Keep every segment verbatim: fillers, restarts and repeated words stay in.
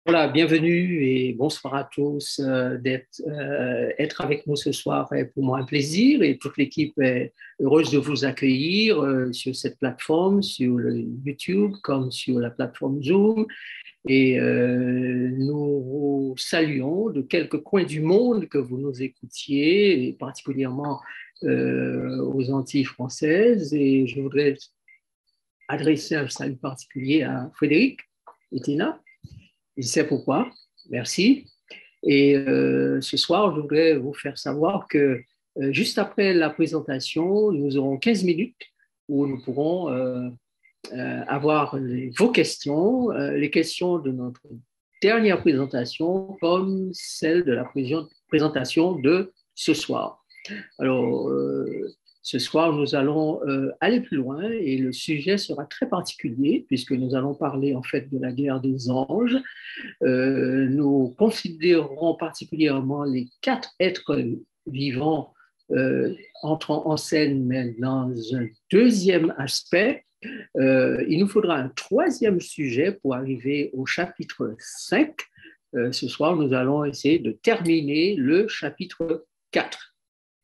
Voilà, bienvenue et bonsoir à tous euh, d'être euh, être avec nous ce soir est pour moi un plaisir et toute l'équipe est heureuse de vous accueillir euh, sur cette plateforme, sur le YouTube comme sur la plateforme Zoom et euh, nous vous saluons de quelques coins du monde que vous nous écoutiez et particulièrement euh, aux Antilles françaises et je voudrais adresser un salut particulier à Frédéric et Tina. Je sais pourquoi. Merci. Et euh, ce soir, je voudrais vous faire savoir que euh, juste après la présentation, nous aurons quinze minutes où nous pourrons euh, euh, avoir les, vos questions, euh, les questions de notre dernière présentation, comme celle de la présentation de ce soir. Alors, euh, ce soir, nous allons euh, aller plus loin et le sujet sera très particulier puisque nous allons parler en fait de la guerre des anges. Euh, nous considérons particulièrement les quatre êtres vivants euh, entrant en scène, mais dans un deuxième aspect. Euh, il nous faudra un troisième sujet pour arriver au chapitre cinq. Euh, ce soir, nous allons essayer de terminer le chapitre quatre.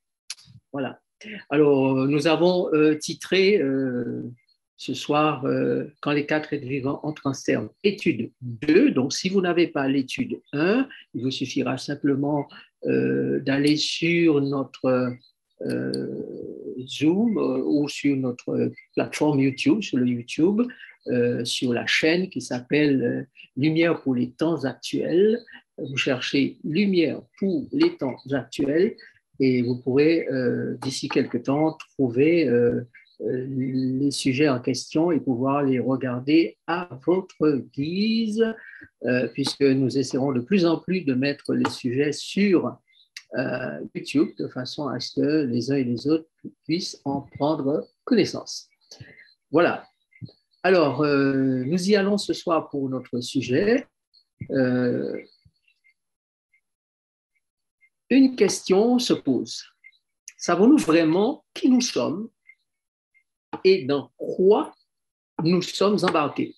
Voilà. Alors, nous avons euh, titré euh, ce soir, euh, quand les quatre êtres vivants entrent en scène, étude deux. Donc, si vous n'avez pas l'étude un, il vous suffira simplement euh, d'aller sur notre euh, Zoom euh, ou sur notre plateforme YouTube, sur le YouTube, euh, sur la chaîne qui s'appelle euh, Lumière pour les temps actuels. Vous cherchez Lumière pour les temps actuels et vous pourrez, euh, d'ici quelques temps, trouver euh, les sujets en question et pouvoir les regarder à votre guise, euh, puisque nous essaierons de plus en plus de mettre les sujets sur euh, YouTube de façon à ce que les uns et les autres puissent en prendre connaissance. Voilà. Alors, euh, nous y allons ce soir pour notre sujet. Euh, une question se pose. Savons-nous vraiment qui nous sommes et dans quoi nous sommes embarqués?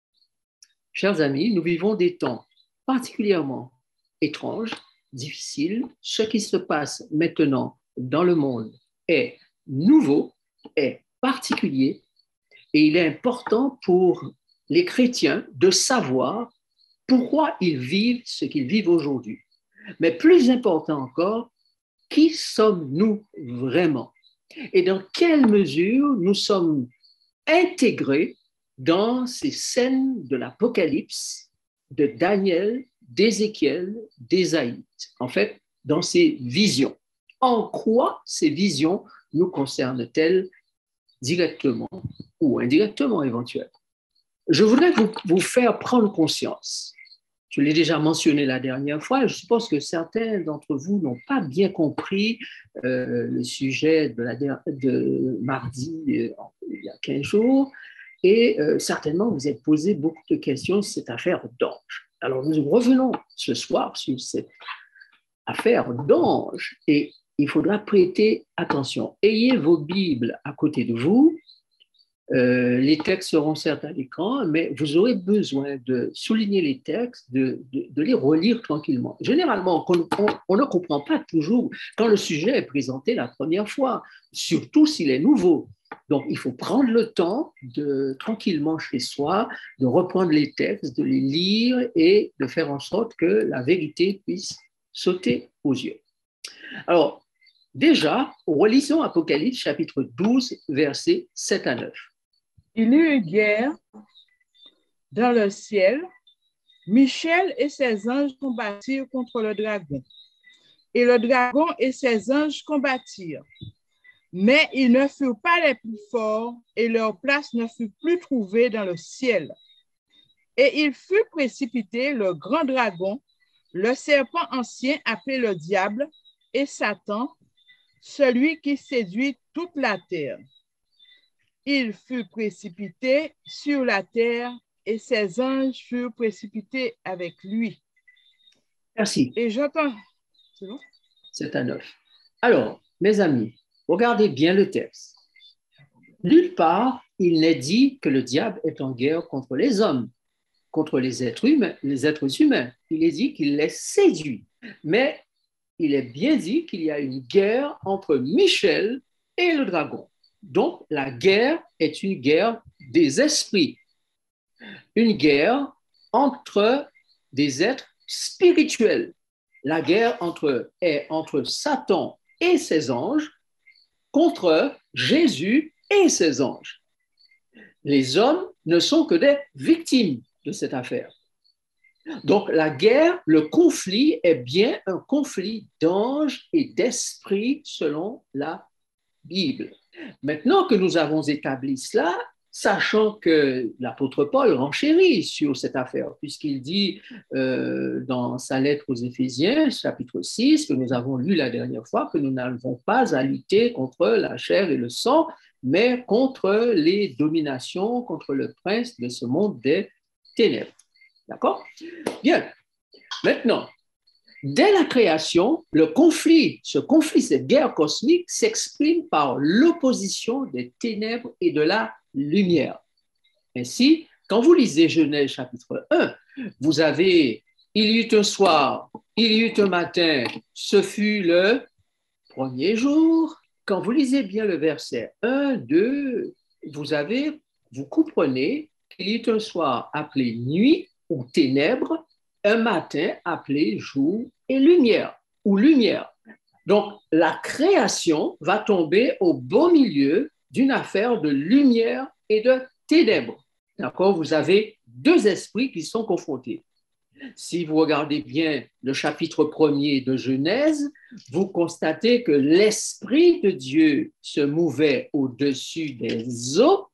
Chers amis, nous vivons des temps particulièrement étranges, difficiles. Ce qui se passe maintenant dans le monde est nouveau, est particulier, et il est important pour les chrétiens de savoir pourquoi ils vivent ce qu'ils vivent aujourd'hui. Mais plus important encore, qui sommes-nous vraiment? Et dans quelle mesure nous sommes intégrés dans ces scènes de l'Apocalypse, de Daniel, d'Ézéchiel, d'Ésaïe, en fait, dans ces visions. En quoi ces visions nous concernent-elles directement ou indirectement éventuellement? Je voudrais vous, vous faire prendre conscience. Je l'ai déjà mentionné la dernière fois, je suppose que certains d'entre vous n'ont pas bien compris euh, le sujet de, la, de mardi, euh, il y a quinze jours, et euh, certainement vous êtes posé beaucoup de questions sur cette affaire d'ange. Alors nous revenons ce soir sur cette affaire d'ange, et il faudra prêter attention. Ayez vos Bibles à côté de vous. Euh, les textes seront certes à l'écran, mais vous aurez besoin de souligner les textes, de, de, de les relire tranquillement. Généralement, on, on, on ne comprend pas toujours quand le sujet est présenté la première fois, surtout s'il est nouveau. Donc, il faut prendre le temps de tranquillement chez soi, de reprendre les textes, de les lire et de faire en sorte que la vérité puisse sauter aux yeux. Alors, déjà, relisons Apocalypse chapitre douze, versets sept à neuf. Il y eut une guerre dans le ciel. Michel et ses anges combattirent contre le dragon. Et le dragon et ses anges combattirent. Mais ils ne furent pas les plus forts et leur place ne fut plus trouvée dans le ciel. Et il fut précipité le grand dragon, le serpent ancien appelé le diable et Satan, celui qui séduit toute la terre. Il fut précipité sur la terre et ses anges furent précipités avec lui. Merci. Et j'entends... C'est bon? sept à neuf. Alors, mes amis, regardez bien le texte. Nulle part, il n'est dit que le diable est en guerre contre les hommes, contre les êtres humains, les êtres humains. Il est dit qu'il les séduit. Mais il est bien dit qu'il y a une guerre entre Michel et le dragon. Donc, la guerre est une guerre des esprits, une guerre entre des êtres spirituels. La guerre entre, est entre Satan et ses anges contre Jésus et ses anges. Les hommes ne sont que des victimes de cette affaire. Donc, la guerre, le conflit est bien un conflit d'anges et d'esprits selon la Bible. Maintenant que nous avons établi cela, sachant que l'apôtre Paul renchérit sur cette affaire, puisqu'il dit euh, dans sa lettre aux Éphésiens, chapitre six, que nous avons lu la dernière fois, que nous n'avons pas à lutter contre la chair et le sang, mais contre les dominations, contre le prince de ce monde des ténèbres. D'accord? Bien. Maintenant, dès la création, le conflit, ce conflit, cette guerre cosmique s'exprime par l'opposition des ténèbres et de la lumière. Ainsi, quand vous lisez Genèse chapitre un, vous avez « Il y eut un soir, il y eut un matin, ce fut le premier jour ». Quand vous lisez bien le verset un, deux, vous avez, vous comprenez qu'il y eut un soir appelé nuit ou ténèbres, un matin appelé jour et lumière ou lumière. Donc, la création va tomber au beau milieu d'une affaire de lumière et de ténèbres. D'accord? Vous avez deux esprits qui sont confrontés. Si vous regardez bien le chapitre premier de Genèse, vous constatez que l'Esprit de Dieu se mouvait au-dessus des eaux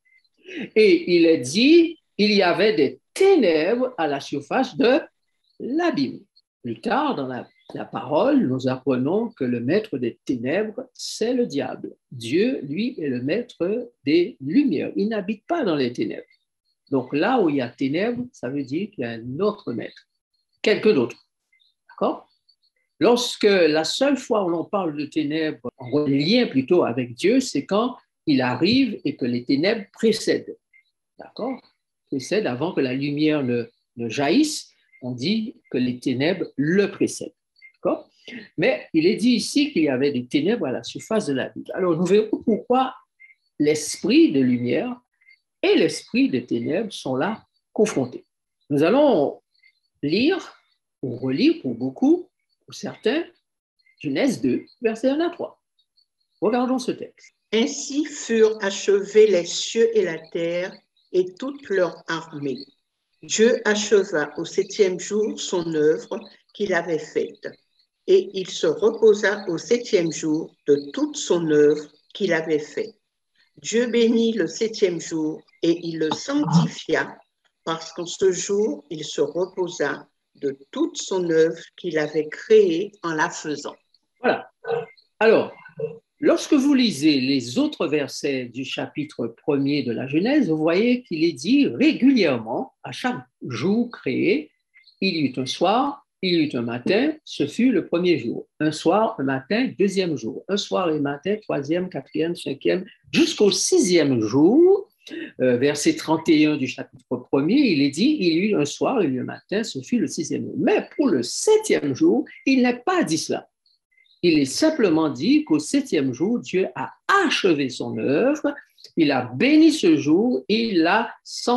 et il est dit il y avait des ténèbres à la surface de l'abîme. Plus tard, dans la, la parole, nous apprenons que le maître des ténèbres, c'est le diable. Dieu, lui, est le maître des lumières. Il n'habite pas dans les ténèbres. Donc là où il y a ténèbres, ça veut dire qu'il y a un autre maître, quelqu'un d'autre. D'accord? Lorsque la seule fois où l'on parle de ténèbres, en lien plutôt avec Dieu, c'est quand il arrive et que les ténèbres précèdent. D'accord? Précèdent avant que la lumière ne, ne jaillisse. On dit que les ténèbres le précèdent. D'accord? Mais il est dit ici qu'il y avait des ténèbres à la surface de la Bible. Alors, nous verrons pourquoi l'esprit de lumière et l'esprit de ténèbres sont là confrontés. Nous allons lire ou relire pour beaucoup, pour certains, Genèse deux, versets un à trois. Regardons ce texte. Ainsi furent achevés les cieux et la terre et toute leur armée. Dieu acheva au septième jour son œuvre qu'il avait faite, et il se reposa au septième jour de toute son œuvre qu'il avait faite. Dieu bénit le septième jour et il le sanctifia, parce qu'en ce jour, il se reposa de toute son œuvre qu'il avait créée en la faisant. Voilà. Alors, lorsque vous lisez les autres versets du chapitre premier de la Genèse, vous voyez qu'il est dit régulièrement, à chaque jour créé, il y eut un soir, il y eut un matin, ce fut le premier jour. Un soir, un matin, deuxième jour. Un soir et matin, troisième, quatrième, cinquième, jusqu'au sixième jour, euh, verset trente et un du chapitre premier, il est dit, il y eut un soir, il y eut un matin, ce fut le sixième jour. Mais pour le septième jour, il n'est pas dit cela. Il est simplement dit qu'au septième jour, Dieu a achevé son œuvre, il a béni ce jour, il l'a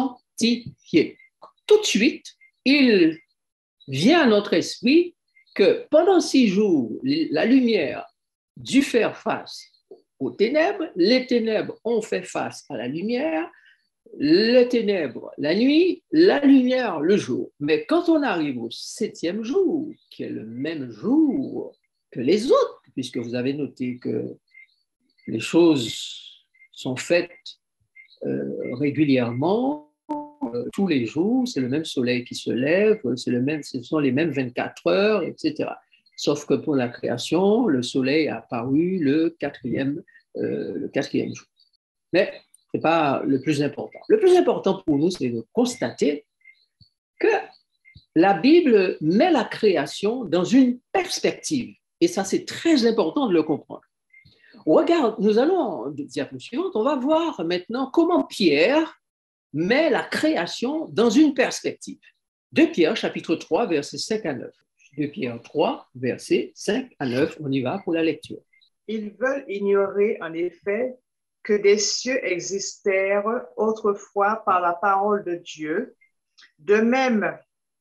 sanctifié. Tout de suite, il vient à notre esprit que pendant six jours, la lumière dut faire face aux ténèbres, les ténèbres ont fait face à la lumière, les ténèbres la nuit, la lumière le jour. Mais quand on arrive au septième jour, qui est le même jour que les autres, puisque vous avez noté que les choses sont faites euh, régulièrement, euh, tous les jours, c'est le même soleil qui se lève, c'est le même, ce sont les mêmes vingt-quatre heures, et cetera. Sauf que pour la création, le soleil a apparu le quatrième, euh, le quatrième jour. Mais ce n'est pas le plus important. Le plus important pour nous, c'est de constater que la Bible met la création dans une perspective. Et ça, c'est très important de le comprendre. Regarde, nous allons, en diapo suivante, on va voir maintenant comment Pierre met la création dans une perspective. deux Pierre, chapitre trois, versets cinq à neuf. deux Pierre trois, versets cinq à neuf. On y va pour la lecture. Ils veulent ignorer en effet que des cieux existèrent autrefois par la parole de Dieu, de même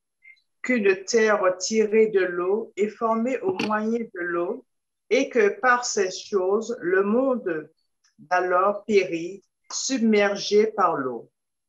qu'une terre tirée de l'eau est formée au moyen de l'eau, et que par ces choses, le monde d'alors périt, submergé par l'eau.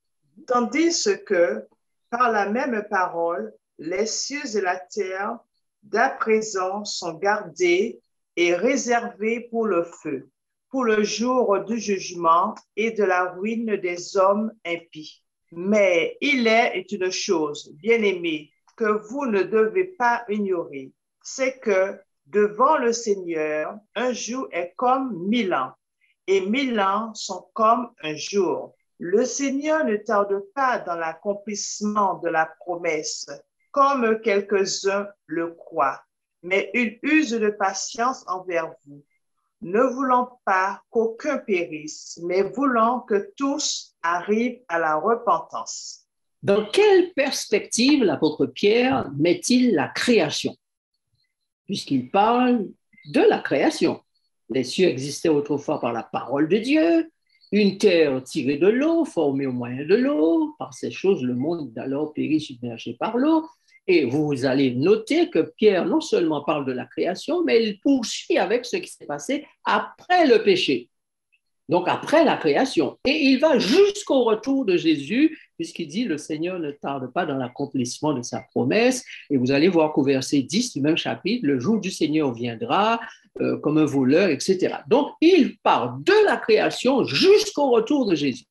Tandis que, par la même parole, les cieux et la terre d'à présent sont gardés et réservés pour le feu, pour le jour du jugement et de la ruine des hommes impies. Mais il est une chose, bien-aimés, que vous ne devez pas ignorer, c'est que devant le Seigneur, un jour est comme mille ans, et mille ans sont comme un jour. Le Seigneur ne tarde pas dans l'accomplissement de la promesse, comme quelques-uns le croient, mais il use de patience envers vous, ne voulant pas qu'aucun périsse, mais voulant que tous arrivent à la repentance. Dans quelle perspective l'apôtre Pierre met-il la création? Puisqu'il parle de la création. Les cieux existaient autrefois par la parole de Dieu, une terre tirée de l'eau, formée au moyen de l'eau. Par ces choses, le monde d'alors périt submergé par l'eau. Et vous allez noter que Pierre non seulement parle de la création, mais il poursuit avec ce qui s'est passé après le péché. Donc après la création. Et il va jusqu'au retour de Jésus, puisqu'il dit, le Seigneur ne tarde pas dans l'accomplissement de sa promesse. Et vous allez voir qu'au verset dix du même chapitre, le jour du Seigneur viendra euh, comme un voleur, et cetera. Donc il part de la création jusqu'au retour de Jésus.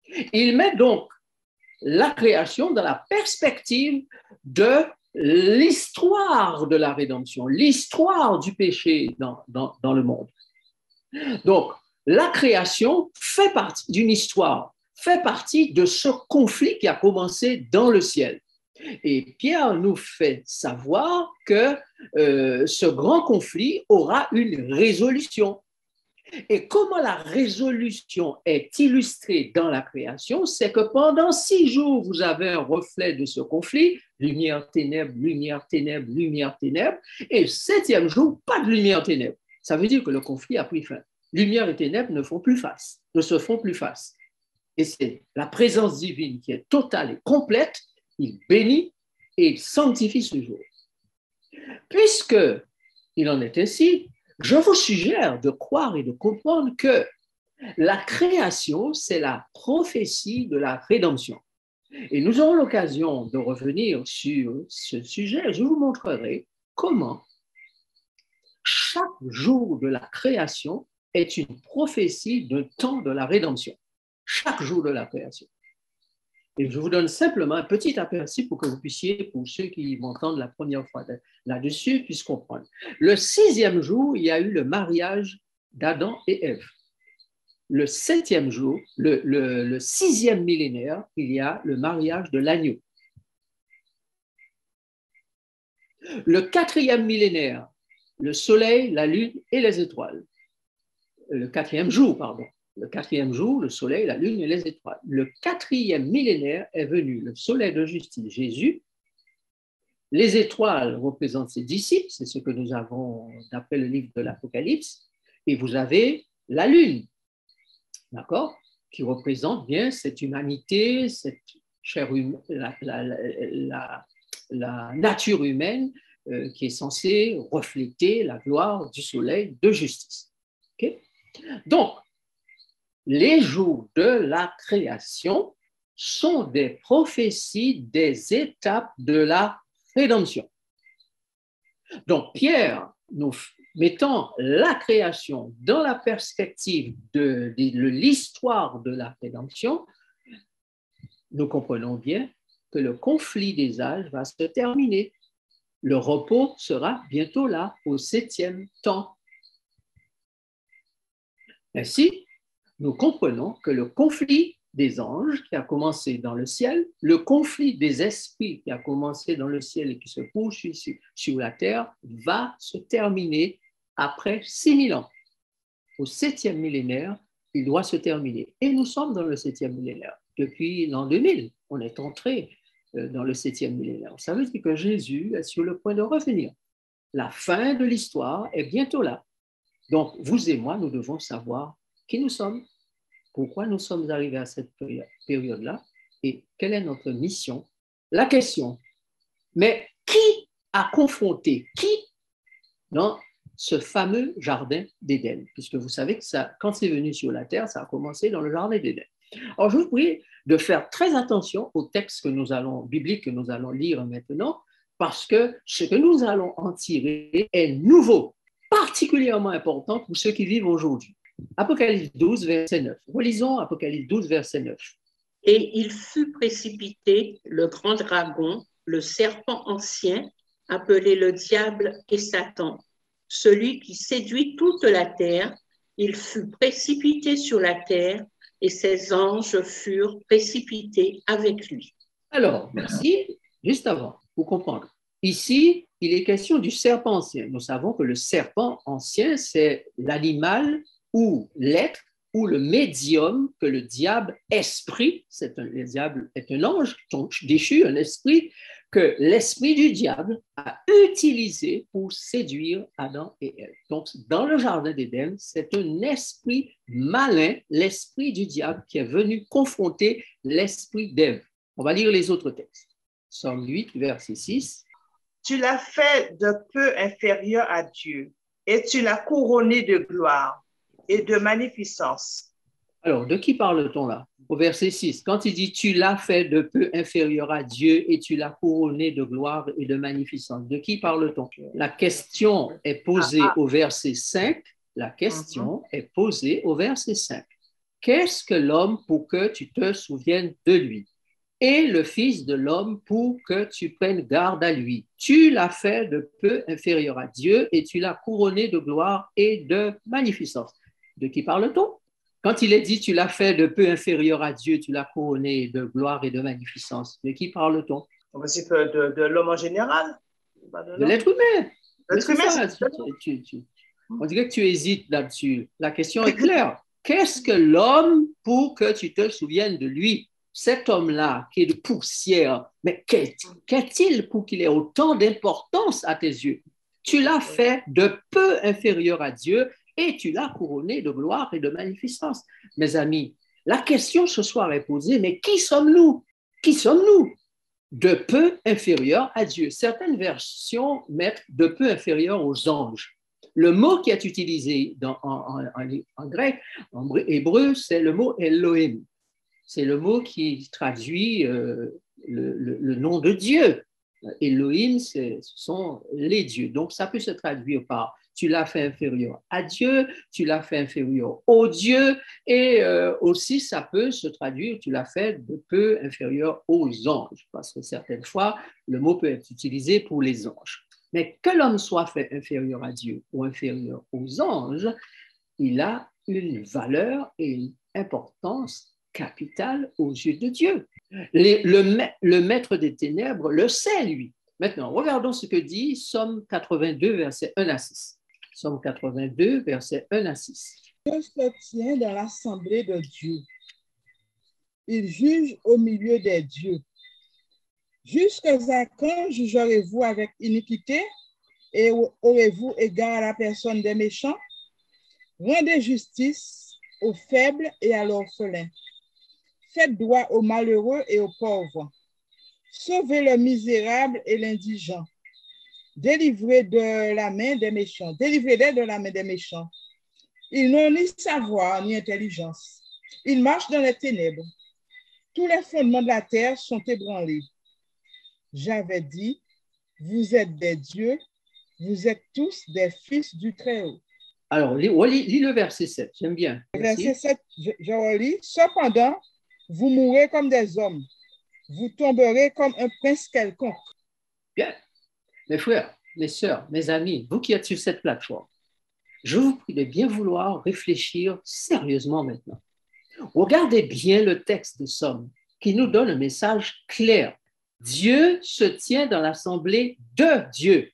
Il met donc la création dans la perspective de l'histoire de la rédemption, l'histoire du péché dans, dans, dans le monde. Donc, la création fait partie d'une histoire, fait partie de ce conflit qui a commencé dans le ciel. Et Pierre nous fait savoir que euh, ce grand conflit aura une résolution. Et comment la résolution est illustrée dans la création, c'est que pendant six jours, vous avez un reflet de ce conflit, lumière, ténèbres, lumière, ténèbres, lumière, ténèbres, et le septième jour, pas de lumière, ténèbres. Ça veut dire que le conflit a pris fin. Lumière et ténèbres ne font plus face, ne se font plus face. Et c'est la présence divine qui est totale et complète. Il bénit et il sanctifie ce jour. Puisque il en est ainsi, je vous suggère de croire et de comprendre que la création, c'est la prophétie de la rédemption. Et nous aurons l'occasion de revenir sur ce sujet. Je vous montrerai comment chaque jour de la création est une prophétie d'un temps de la rédemption. Chaque jour de la création. Et je vous donne simplement un petit aperçu pour que vous puissiez, pour ceux qui m'entendent la première fois là-dessus, puissent comprendre. Le sixième jour, il y a eu le mariage d'Adam et Ève. Le septième jour, le, le, le sixième millénaire, il y a le mariage de l'agneau. Le quatrième millénaire, le soleil, la lune et les étoiles. Le quatrième jour, pardon. Le quatrième jour, le soleil, la lune et les étoiles. Le quatrième millénaire est venu le soleil de justice, Jésus. Les étoiles représentent ses disciples, c'est ce que nous avons d'après le livre de l'Apocalypse. Et vous avez la lune, d'accord, qui représente bien cette humanité, cette chair humaine, la, la, la, la nature humaine euh, qui est censée refléter la gloire du soleil de justice. Okay? Donc, les jours de la création sont des prophéties des étapes de la rédemption. Donc, Pierre, nous mettant la création dans la perspective de, de, de l'histoire de la rédemption, nous comprenons bien que le conflit des âges va se terminer. Le repos sera bientôt là, au septième temps. Ainsi, nous comprenons que le conflit des anges qui a commencé dans le ciel, le conflit des esprits qui a commencé dans le ciel et qui se poursuit sur, sur la terre, va se terminer après six mille ans. Au septième millénaire, il doit se terminer. Et nous sommes dans le septième millénaire. Depuis l'an deux mille, on est entré euh, dans le septième millénaire. Ça veut dire que Jésus est sur le point de revenir. La fin de l'histoire est bientôt là. Donc, vous et moi, nous devons savoir qui nous sommes, pourquoi nous sommes arrivés à cette période-là et quelle est notre mission. La question, mais qui a confronté qui dans ce fameux jardin d'Éden? Puisque vous savez que ça, quand c'est venu sur la terre, ça a commencé dans le jardin d'Éden. Alors, je vous prie de faire très attention au texte que nous allons, biblique que nous allons lire maintenant, parce que ce que nous allons en tirer est nouveau, particulièrement important pour ceux qui vivent aujourd'hui. Apocalypse douze, verset neuf. Relisons Apocalypse douze, verset neuf. Et il fut précipité, le grand dragon, le serpent ancien, appelé le diable et Satan, celui qui séduit toute la terre. Il fut précipité sur la terre et ses anges furent précipités avec lui. Alors, merci. Juste avant, pour comprendre. Ici, il est question du serpent ancien. Nous savons que le serpent ancien, c'est l'animal ou l'être ou le médium que le diable, esprit, c'est un, le diable est un ange déchu, un esprit, que l'esprit du diable a utilisé pour séduire Adam et Ève. Donc, dans le jardin d'Éden, c'est un esprit malin, l'esprit du diable qui est venu confronter l'esprit d'Ève. On va lire les autres textes. Psaume huit, verset six. Tu l'as fait de peu inférieur à Dieu, et tu l'as couronné de gloire et de magnificence. Alors, de qui parle-t-on là? Au verset six, quand il dit « Tu l'as fait de peu inférieur à Dieu et tu l'as couronné de gloire et de magnificence », de qui parle-t-on? La question est posée au verset cinq. La question est posée au verset cinq. Qu'est-ce que l'homme pour que tu te souviennes de lui? Et le Fils de l'homme pour que tu prennes garde à lui. Tu l'as fait de peu inférieur à Dieu et tu l'as couronné de gloire et de magnificence. De qui parle-t-on? Quand il est dit tu l'as fait de peu inférieur à Dieu, tu l'as couronné de gloire et de magnificence, de qui parle-t-on? C'est de, de l'homme en général. De, de l'être humain. L'être humain, ça, tu, tu, tu, on dirait que tu hésites là-dessus. La question est claire. Qu'est-ce que l'homme pour que tu te souviennes de lui? Cet homme-là qui est de poussière, mais qu'est-il pour qu'il ait autant d'importance à tes yeux? Tu l'as fait de peu inférieur à Dieu et tu l'as couronné de gloire et de magnificence. Mes amis, la question ce soir est posée, mais qui sommes-nous? Qui sommes-nous? De peu inférieur à Dieu. Certaines versions mettent de peu inférieur aux anges. Le mot qui est utilisé dans, en, en, en, en grec, en hébreu, c'est le mot Elohim. C'est le mot qui traduit euh, le, le, le nom de Dieu. Elohim, ce sont les dieux. Donc, ça peut se traduire par tu l'as fait inférieur à Dieu, tu l'as fait inférieur au Dieu, et euh, aussi ça peut se traduire, tu l'as fait de peu inférieur aux anges, parce que certaines fois, le mot peut être utilisé pour les anges. Mais que l'homme soit fait inférieur à Dieu ou inférieur aux anges, il a une valeur et une importance capitale aux yeux de Dieu. Les, le, le maître des ténèbres le sait, lui. Maintenant, regardons ce que dit Psaume quatre-vingt-deux, versets un à six. Psaume quatre-vingt-deux, versets un à six. Dieu se tient dans l'assemblée de Dieu. Il juge au milieu des dieux. Jusqu'à quand jugerez-vous avec iniquité et aurez-vous égard à la personne des méchants? Rendez justice aux faibles et à l'orphelin. Faites droit aux malheureux et aux pauvres. Sauvez le misérable et l'indigent. Délivrez de la main des méchants. Délivrez-les de la main des méchants. Ils n'ont ni savoir ni intelligence. Ils marchent dans les ténèbres. Tous les fondements de la terre sont ébranlés. J'avais dit, vous êtes des dieux, vous êtes tous des fils du Très-Haut. Alors, lis, lis, lis le verset sept, j'aime bien. Merci. Verset sept, je, je relis. Cependant, vous mourrez comme des hommes. Vous tomberez comme un prince quelconque. Bien. Mes frères, mes sœurs, mes amis, vous qui êtes sur cette plateforme, je vous prie de bien vouloir réfléchir sérieusement maintenant. Regardez bien le texte de Somme qui nous donne un message clair. Dieu se tient dans l'assemblée de Dieu.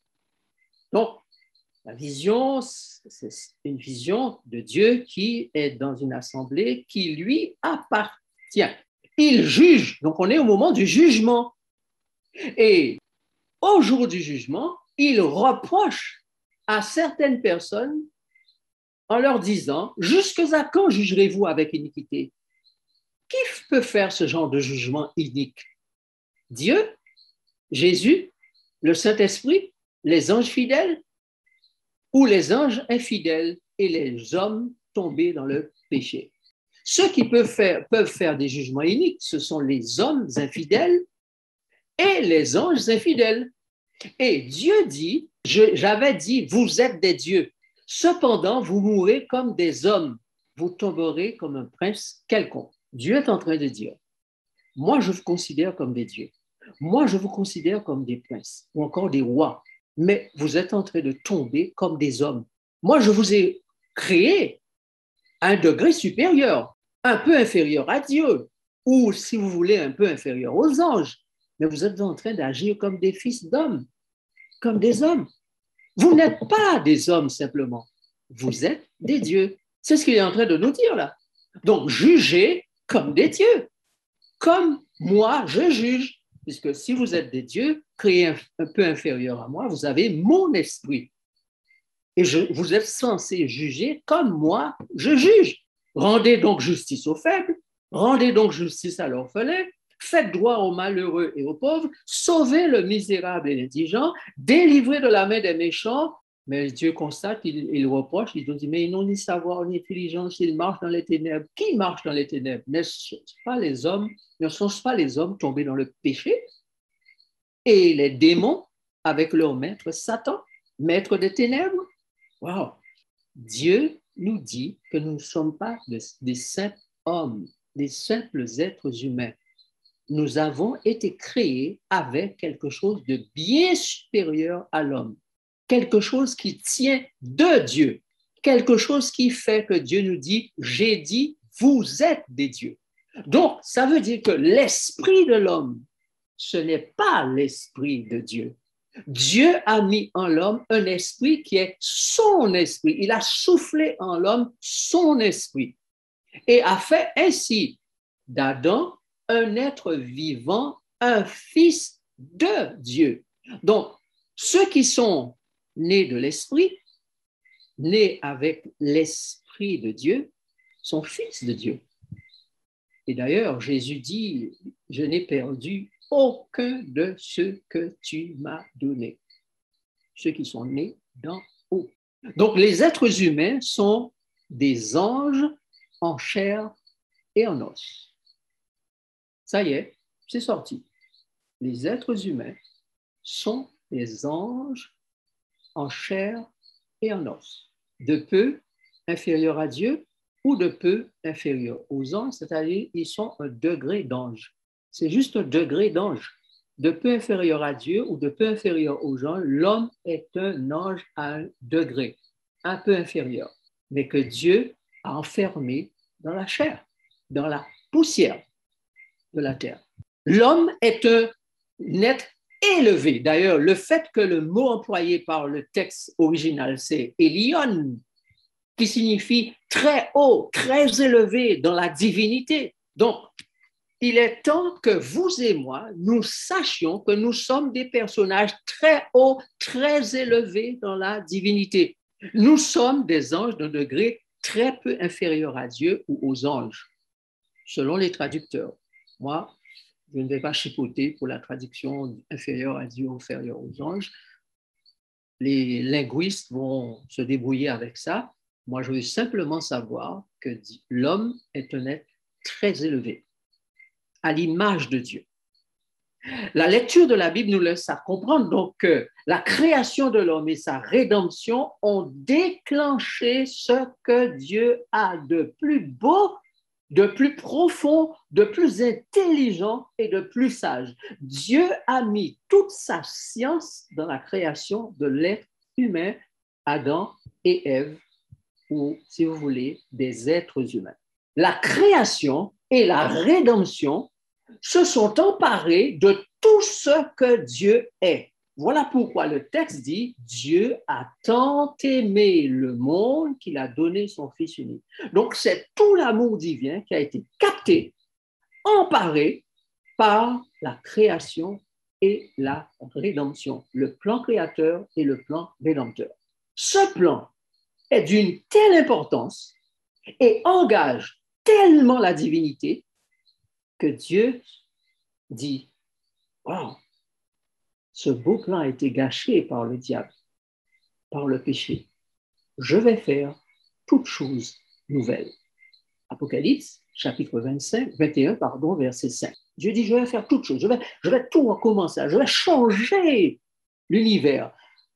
Donc, la vision, c'est une vision de Dieu qui est dans une assemblée qui lui appartient. Il juge. Donc, on est au moment du jugement. Et au jour du jugement, il reproche à certaines personnes en leur disant, jusqu'à quand jugerez-vous avec iniquité? Qui peut faire ce genre de jugement inique? Dieu, Jésus, le Saint-Esprit, les anges fidèles ou les anges infidèles et les hommes tombés dans le péché? Ceux qui peuvent faire, peuvent faire des jugements iniques, ce sont les hommes infidèles et les anges infidèles. Et Dieu dit, je, j'avais dit, vous êtes des dieux. Cependant, vous mourrez comme des hommes. Vous tomberez comme un prince quelconque. Dieu est en train de dire, moi, je vous considère comme des dieux. Moi, je vous considère comme des princes ou encore des rois. Mais vous êtes en train de tomber comme des hommes. Moi, je vous ai créé à un degré supérieur, un peu inférieur à Dieu, ou si vous voulez, un peu inférieur aux anges. Mais vous êtes en train d'agir comme des fils d'hommes, comme des hommes. Vous n'êtes pas des hommes simplement, vous êtes des dieux. C'est ce qu'il est en train de nous dire là. Donc, jugez comme des dieux, comme moi je juge, puisque si vous êtes des dieux, créés un, un peu inférieurs à moi, vous avez mon esprit. Et je, vous êtes censés juger comme moi je juge. Rendez donc justice aux faibles, rendez donc justice à l'orphelin, faites droit aux malheureux et aux pauvres, sauvez le misérable et l'indigent, délivrez de la main des méchants. Mais Dieu constate, il, il reproche, il nous dit, mais ils n'ont ni savoir ni intelligence, ils marchent dans les ténèbres. Qui marche dans les ténèbres? Ne-ce pas les hommes, ne sont-ce pas les hommes tombés dans le péché? Et les démons avec leur maître Satan, maître des ténèbres? Wow! Dieu nous dit que nous ne sommes pas des, des simples hommes, des simples êtres humains. Nous avons été créés avec quelque chose de bien supérieur à l'homme, quelque chose qui tient de Dieu, quelque chose qui fait que Dieu nous dit, j'ai dit, vous êtes des dieux. Donc, ça veut dire que l'esprit de l'homme, ce n'est pas l'esprit de Dieu. Dieu a mis en l'homme un esprit qui est son esprit. Il a soufflé en l'homme son esprit et a fait ainsi d'Adam un être vivant, un fils de Dieu. Donc, ceux qui sont nés de l'esprit, nés avec l'esprit de Dieu, sont fils de Dieu. Et d'ailleurs, Jésus dit, je n'ai perdu aucun de ceux que tu m'as donnés, ceux qui sont nés d'en haut. Donc, les êtres humains sont des anges en chair et en os. Ça y est, c'est sorti. Les êtres humains sont des anges en chair et en os, de peu inférieurs à Dieu ou de peu inférieurs aux anges, c'est-à-dire ils sont un degré d'ange. C'est juste un degré d'ange. De peu inférieur à Dieu ou de peu inférieur aux anges, l'homme est un ange à un degré, un peu inférieur, mais que Dieu a enfermé dans la chair, dans la poussière de la terre. L'homme est un être élevé. D'ailleurs, le fait que le mot employé par le texte original, c'est Elion, qui signifie très haut, très élevé dans la divinité. Donc, il est temps que vous et moi, nous sachions que nous sommes des personnages très hauts, très élevés dans la divinité. Nous sommes des anges d'un degré très peu inférieur à Dieu ou aux anges, selon les traducteurs. Moi, je ne vais pas chipoter pour la traduction inférieure à Dieu ou inférieure aux anges. Les linguistes vont se débrouiller avec ça. Moi, je veux simplement savoir que l'homme est un être très élevé, à l'image de Dieu. La lecture de la Bible nous laisse à comprendre donc que la création de l'homme et sa rédemption ont déclenché ce que Dieu a de plus beau, de plus profond, de plus intelligent et de plus sage. Dieu a mis toute sa science dans la création de l'être humain, Adam et Ève, ou, si vous voulez, des êtres humains. La création et la rédemption se sont emparés de tout ce que Dieu est. Voilà pourquoi le texte dit « Dieu a tant aimé le monde qu'il a donné son Fils unique ». Donc, c'est tout l'amour divin qui a été capté emparés par la création et la rédemption, le plan créateur et le plan rédempteur. Ce plan est d'une telle importance et engage tellement la divinité que Dieu dit, wow, ce beau plan a été gâché par le diable, par le péché. Je vais faire toutes choses nouvelles. Apocalypse, chapitre vingt-cinq, vingt et un, pardon, verset cinq. Dieu dit, je vais faire toutes choses, je vais, je vais tout recommencer, je vais changer l'univers.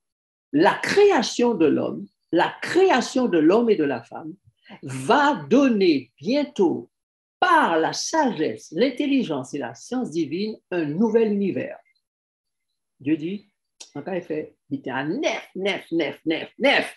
La création de l'homme, la création de l'homme et de la femme va donner bientôt, par la sagesse, l'intelligence et la science divine, un nouvel univers. Dieu dit, en cas effet, il était à neuf, neuf, neuf, neuf, neuf.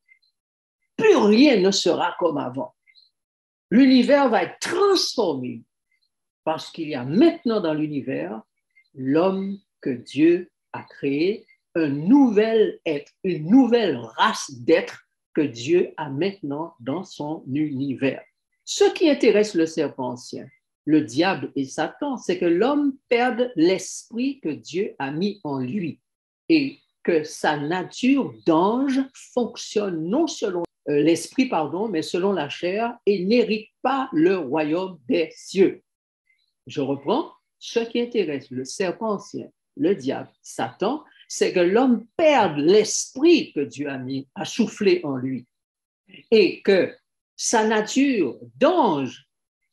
Plus rien ne sera comme avant. L'univers va être transformé parce qu'il y a maintenant dans l'univers l'homme que Dieu a créé, un nouvel être, une nouvelle race d'êtres que Dieu a maintenant dans son univers. Ce qui intéresse le serpent ancien, le diable et Satan, c'est que l'homme perde l'esprit que Dieu a mis en lui et que sa nature d'ange fonctionne non selon euh, l'esprit, pardon, mais selon la chair et n'hérite pas le royaume des cieux. Je reprends, ce qui intéresse le serpent ancien, le diable, Satan, c'est que l'homme perde l'esprit que Dieu a mis, a soufflé en lui et que sa nature d'ange,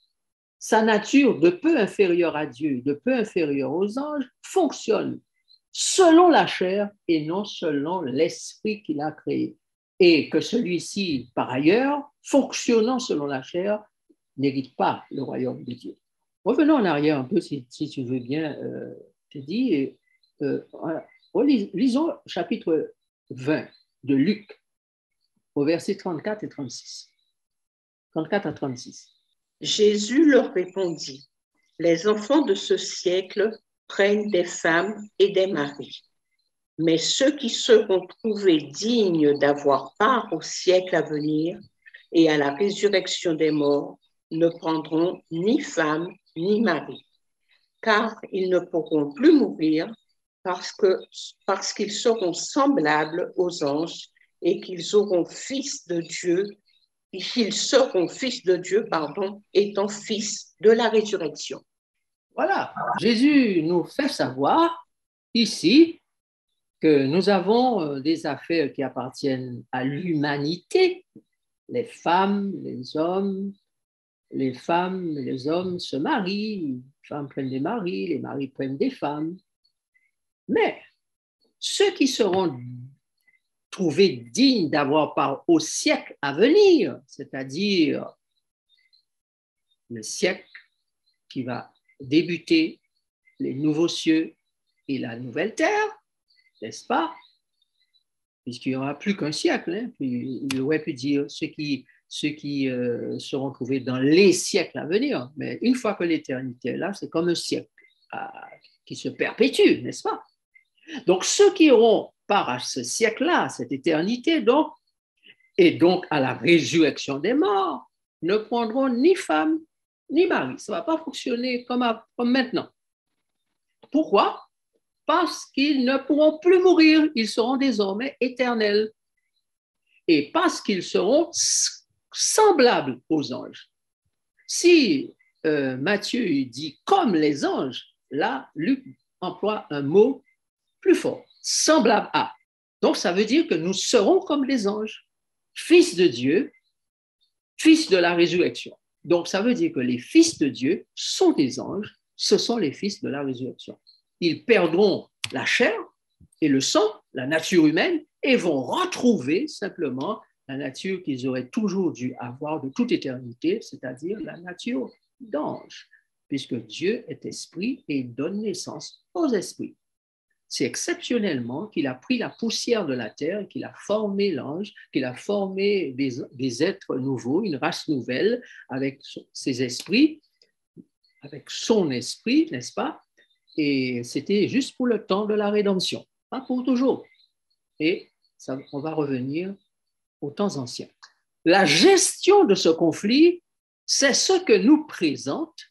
sa nature de peu inférieure à Dieu, de peu inférieure aux anges, fonctionne selon la chair et non selon l'esprit qu'il a créé. Et que celui-ci, par ailleurs, fonctionnant selon la chair, n'hérite pas le royaume de Dieu. Revenons en arrière un peu, si, si tu veux bien, euh, Teddy. Euh, lisons chapitre vingt de Luc, au verset trente-quatre et trente-six. trente-quatre à trente-six. Jésus leur répondit, « Les enfants de ce siècle prennent des femmes et des maris, mais ceux qui seront trouvés dignes d'avoir part au siècle à venir et à la résurrection des morts ne prendront ni femme ni mari, car ils ne pourront plus mourir parce que, parce qu'ils seront semblables aux anges et qu'ils auront fils de Dieu qu'ils seront fils de Dieu, pardon, étant fils de la résurrection. » Voilà, Jésus nous fait savoir ici que nous avons des affaires qui appartiennent à l'humanité. Les femmes, les hommes, les femmes et les hommes se marient, les femmes prennent des maris, les maris prennent des femmes. Mais ceux qui seront trouvés dignes d'avoir part au siècle à venir, c'est-à-dire le siècle qui va débuter les nouveaux cieux et la nouvelle terre, n'est-ce pas? Puisqu'il n'y aura plus qu'un siècle, hein, puis il aurait pu dire ceux qui, ceux qui euh, seront trouvés dans les siècles à venir, mais une fois que l'éternité est là, c'est comme un siècle à, qui se perpétue, n'est-ce pas? Donc ceux qui auront part à ce siècle-là, à cette éternité, donc, et donc à la résurrection des morts, ne prendront ni femme ni mari. Ça ne va pas fonctionner comme, à, comme maintenant. Pourquoi? Parce qu'ils ne pourront plus mourir, ils seront désormais éternels. Et parce qu'ils seront semblables aux anges. Si euh, Matthieu dit comme les anges, là, Luc emploie un mot plus fort, semblable à. Donc, ça veut dire que nous serons comme les anges, fils de Dieu, fils de la résurrection. Donc, ça veut dire que les fils de Dieu sont des anges, ce sont les fils de la résurrection. Ils perdront la chair et le sang, la nature humaine, et vont retrouver simplement la nature qu'ils auraient toujours dû avoir de toute éternité, c'est-à-dire la nature d'ange, puisque Dieu est esprit et il donne naissance aux esprits. C'est exceptionnellement qu'il a pris la poussière de la terre, qu'il a formé l'ange, qu'il a formé des, des êtres nouveaux, une race nouvelle avec ses esprits, avec son esprit, n'est-ce pas? Et c'était juste pour le temps de la rédemption, pas pour toujours. Et ça, on va revenir aux temps anciens. La gestion de ce conflit, c'est ce que nous présente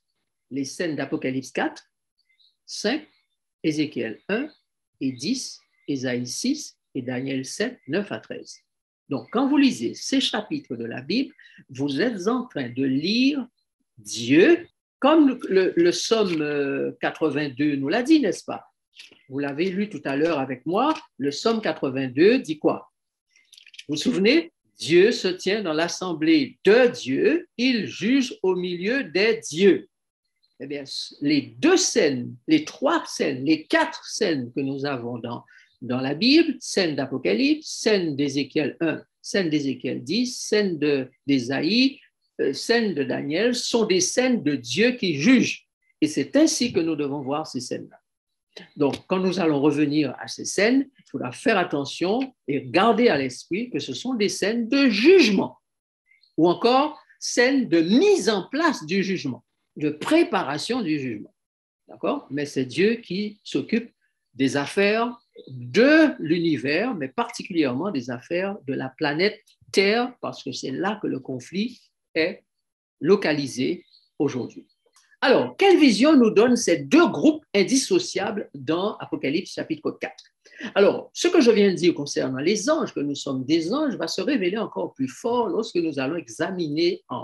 les scènes d'Apocalypse quatre, cinq, Ézéchiel un et dix, Ésaïe six et Daniel sept, neuf à treize. Donc, quand vous lisez ces chapitres de la Bible, vous êtes en train de lire Dieu, comme le, le psaume quatre-vingt-deux nous l'a dit, n'est-ce pas? Vous l'avez lu tout à l'heure avec moi, le psaume quatre-vingt-deux dit quoi? Vous vous souvenez? Dieu se tient dans l'assemblée de Dieu, il juge au milieu des dieux. Eh bien, les deux scènes, les trois scènes, les quatre scènes que nous avons dans, dans la Bible, scène d'Apocalypse, scène d'Ézéchiel un, scène d'Ézéchiel dix, scène d'Ésaïe, euh, scène de Daniel, sont des scènes de Dieu qui juge. Et c'est ainsi que nous devons voir ces scènes-là. Donc, quand nous allons revenir à ces scènes, il faudra faire attention et garder à l'esprit que ce sont des scènes de jugement ou encore scènes de mise en place du jugement, de préparation du jugement. D'accord? Mais c'est Dieu qui s'occupe des affaires de l'univers, mais particulièrement des affaires de la planète Terre, parce que c'est là que le conflit est localisé aujourd'hui. Alors, quelle vision nous donnent ces deux groupes indissociables dans Apocalypse chapitre quatre? Alors, ce que je viens de dire concernant les anges, que nous sommes des anges, va se révéler encore plus fort lorsque nous allons examiner en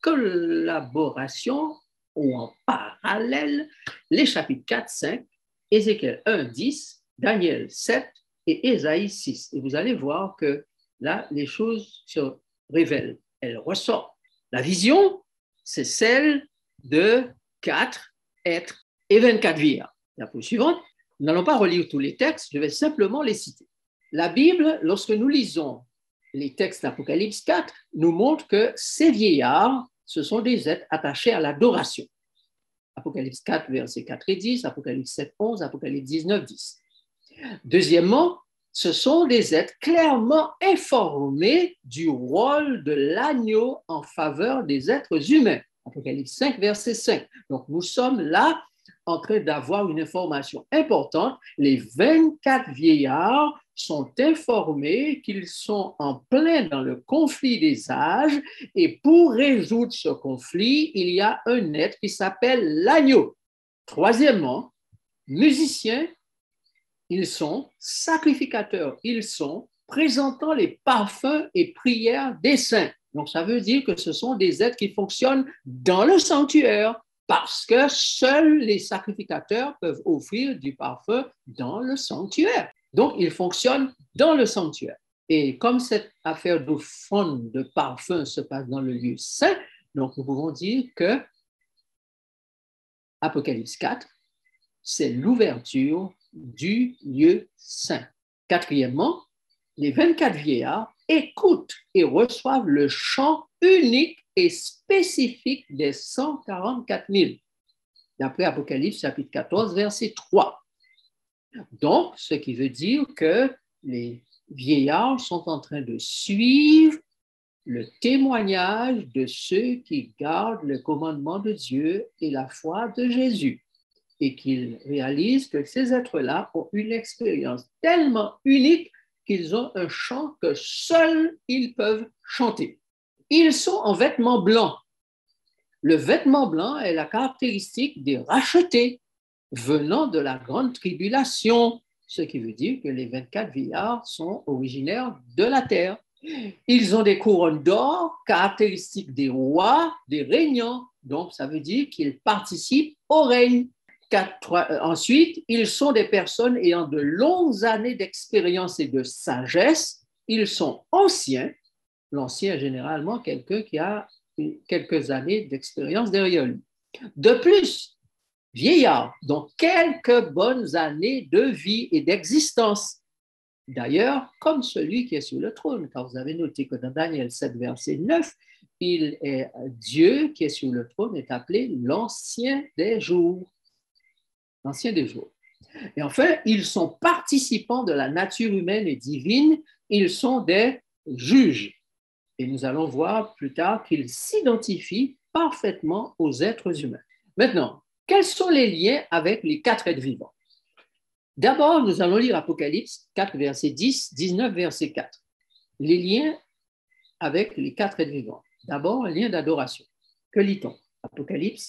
collaboration ou en parallèle les chapitres quatre, cinq, Ézéchiel un, dix, Daniel sept et Ésaïe six. Et vous allez voir que là, les choses se révèlent, elles ressortent. La vision, c'est celle de quatre êtres et vingt-quatre vieillards. La page suivante, nous n'allons pas relire tous les textes, je vais simplement les citer. La Bible, lorsque nous lisons les textes d'Apocalypse quatre, nous montre que ces vieillards, ce sont des êtres attachés à l'adoration. Apocalypse quatre, versets quatre et dix, Apocalypse sept, onze, Apocalypse dix-neuf, dix. Deuxièmement, ce sont des êtres clairement informés du rôle de l'agneau en faveur des êtres humains. Apocalypse cinq, verset cinq. Donc, nous sommes là en train d'avoir une information importante. Les vingt-quatre vieillards sont informés qu'ils sont en plein dans le conflit des âges et pour résoudre ce conflit, il y a un être qui s'appelle l'agneau. Troisièmement, musiciens, ils sont sacrificateurs, ils sont présentant les parfums et prières des saints. Donc, ça veut dire que ce sont des êtres qui fonctionnent dans le sanctuaire parce que seuls les sacrificateurs peuvent offrir du parfum dans le sanctuaire. Donc, ils fonctionnent dans le sanctuaire. Et comme cette affaire d'offrande de parfum se passe dans le lieu saint, donc nous pouvons dire que Apocalypse quatre, c'est l'ouverture du lieu saint. Quatrièmement, les vingt-quatre vieillards écoutent et reçoivent le chant unique et spécifique des cent quarante-quatre mille, d'après Apocalypse chapitre quatorze, verset trois. Donc, ce qui veut dire que les vieillards sont en train de suivre le témoignage de ceux qui gardent le commandement de Dieu et la foi de Jésus, et qu'ils réalisent que ces êtres-là ont une expérience tellement unique qu'ils ont un chant que seuls ils peuvent chanter. Ils sont en vêtements blancs. Le vêtement blanc est la caractéristique des rachetés venant de la grande tribulation, ce qui veut dire que les vingt-quatre vieillards sont originaires de la terre. Ils ont des couronnes d'or, caractéristiques des rois, des régnants, donc ça veut dire qu'ils participent au règne. Quatre, euh, ensuite, ils sont des personnes ayant de longues années d'expérience et de sagesse. Ils sont anciens. L'ancien est généralement quelqu'un qui a quelques années d'expérience derrière lui. De plus, vieillard, donc quelques bonnes années de vie et d'existence. D'ailleurs, comme celui qui est sur le trône, car vous avez noté que dans Daniel sept, verset neuf, il est Dieu qui est sur le trône est appelé l'ancien des jours. L'ancien des jours. Et enfin, ils sont participants de la nature humaine et divine, ils sont des juges. Et nous allons voir plus tard qu'ils s'identifient parfaitement aux êtres humains. Maintenant, quels sont les liens avec les quatre êtres vivants? D'abord, nous allons lire Apocalypse quatre, verset dix, dix-neuf, verset quatre. Les liens avec les quatre êtres vivants. D'abord, un lien d'adoration. Que lit-on? Apocalypse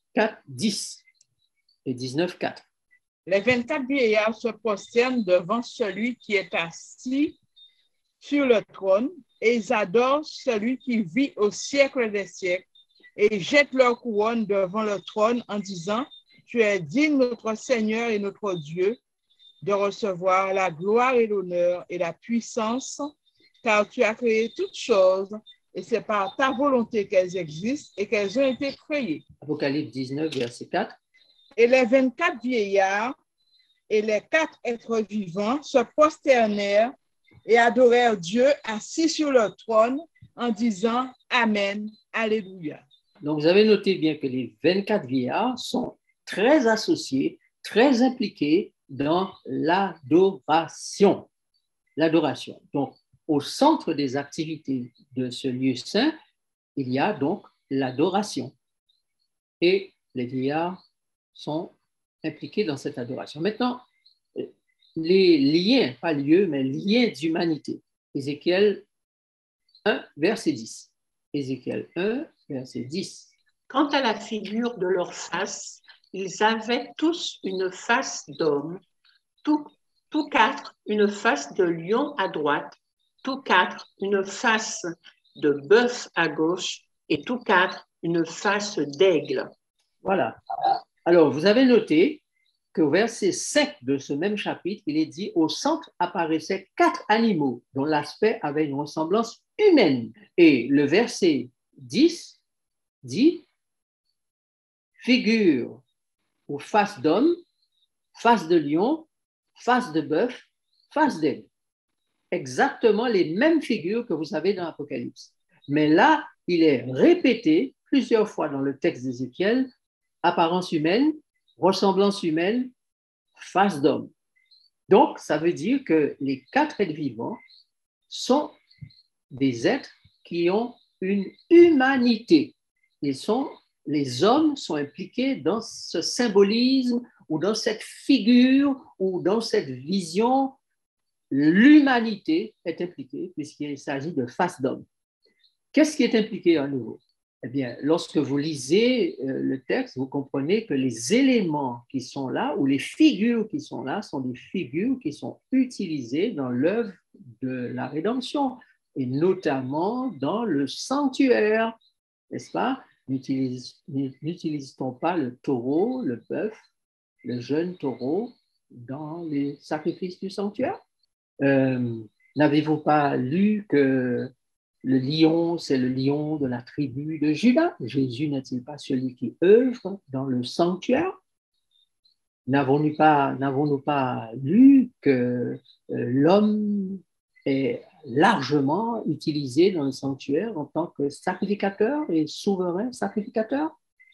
quatre, dix et dix-neuf, quatre. Les vingt-quatre vieillards se prosternent devant celui qui est assis sur le trône et ils adorent celui qui vit au siècle des siècles et jettent leur couronne devant le trône en disant, tu es digne, notre Seigneur et notre Dieu, de recevoir la gloire et l'honneur et la puissance, car tu as créé toutes choses et c'est par ta volonté qu'elles existent et qu'elles ont été créées. Apocalypse dix-neuf, verset quatre. Et les vingt-quatre vieillards et les quatre êtres vivants se prosternèrent et adorèrent Dieu assis sur le trône en disant Amen, Alléluia. Donc, vous avez noté bien que les vingt-quatre vieillards sont très associés, très impliqués dans l'adoration. L'adoration. Donc, au centre des activités de ce lieu saint, il y a donc l'adoration. Et les vieillards sont impliqués dans cette adoration. Maintenant, les liens, pas lieux, mais liens d'humanité. Ézéchiel un, verset dix. Ézéchiel un, verset dix. Quant à la figure de leur face, ils avaient tous une face d'homme, tous, tous quatre une face de lion à droite, tous quatre une face de bœuf à gauche et tous quatre une face d'aigle. Voilà. Alors, vous avez noté qu'au verset cinq de ce même chapitre, il est dit « Au centre apparaissaient quatre animaux dont l'aspect avait une ressemblance humaine. » Et le verset dix dit « Figure ou face d'homme, face de lion, face de bœuf, face d'aigle. » Exactement les mêmes figures que vous avez dans l'Apocalypse. Mais là, il est répété plusieurs fois dans le texte d'Ézéchiel, apparence humaine, ressemblance humaine, face d'homme. Donc, ça veut dire que les quatre êtres vivants sont des êtres qui ont une humanité. Ils sont, les hommes sont impliqués dans ce symbolisme ou dans cette figure ou dans cette vision. L'humanité est impliquée puisqu'il s'agit de face d'homme. Qu'est-ce qui est impliqué à nouveau? Eh bien, lorsque vous lisez euh, le texte, vous comprenez que les éléments qui sont là ou les figures qui sont là sont des figures qui sont utilisées dans l'œuvre de la rédemption et notamment dans le sanctuaire, n'est-ce pas? N'utilise-t-on pas le taureau, le bœuf, le jeune taureau dans les sacrifices du sanctuaire? Euh, n'avez-vous pas lu que le lion, c'est le lion de la tribu de Juda? Jésus n'est-il pas celui qui œuvre dans le sanctuaire? N'avons-nous pas, n'avons-nous pas lu que euh, l'homme est largement utilisé dans le sanctuaire en tant que sacrificateur et souverain sacrificateur?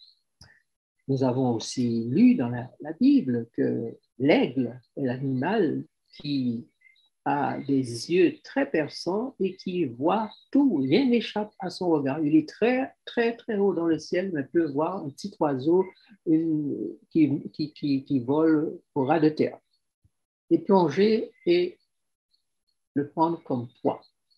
Nous avons aussi lu dans la, la Bible que l'aigle est l'animal qui a des yeux très perçants et qui voit tout, rien n'échappe à son regard. Il est très, très, très haut dans le ciel, mais peut voir un petit oiseau une, qui, qui, qui, qui vole au ras de terre. Et plonger et le prendre comme poids.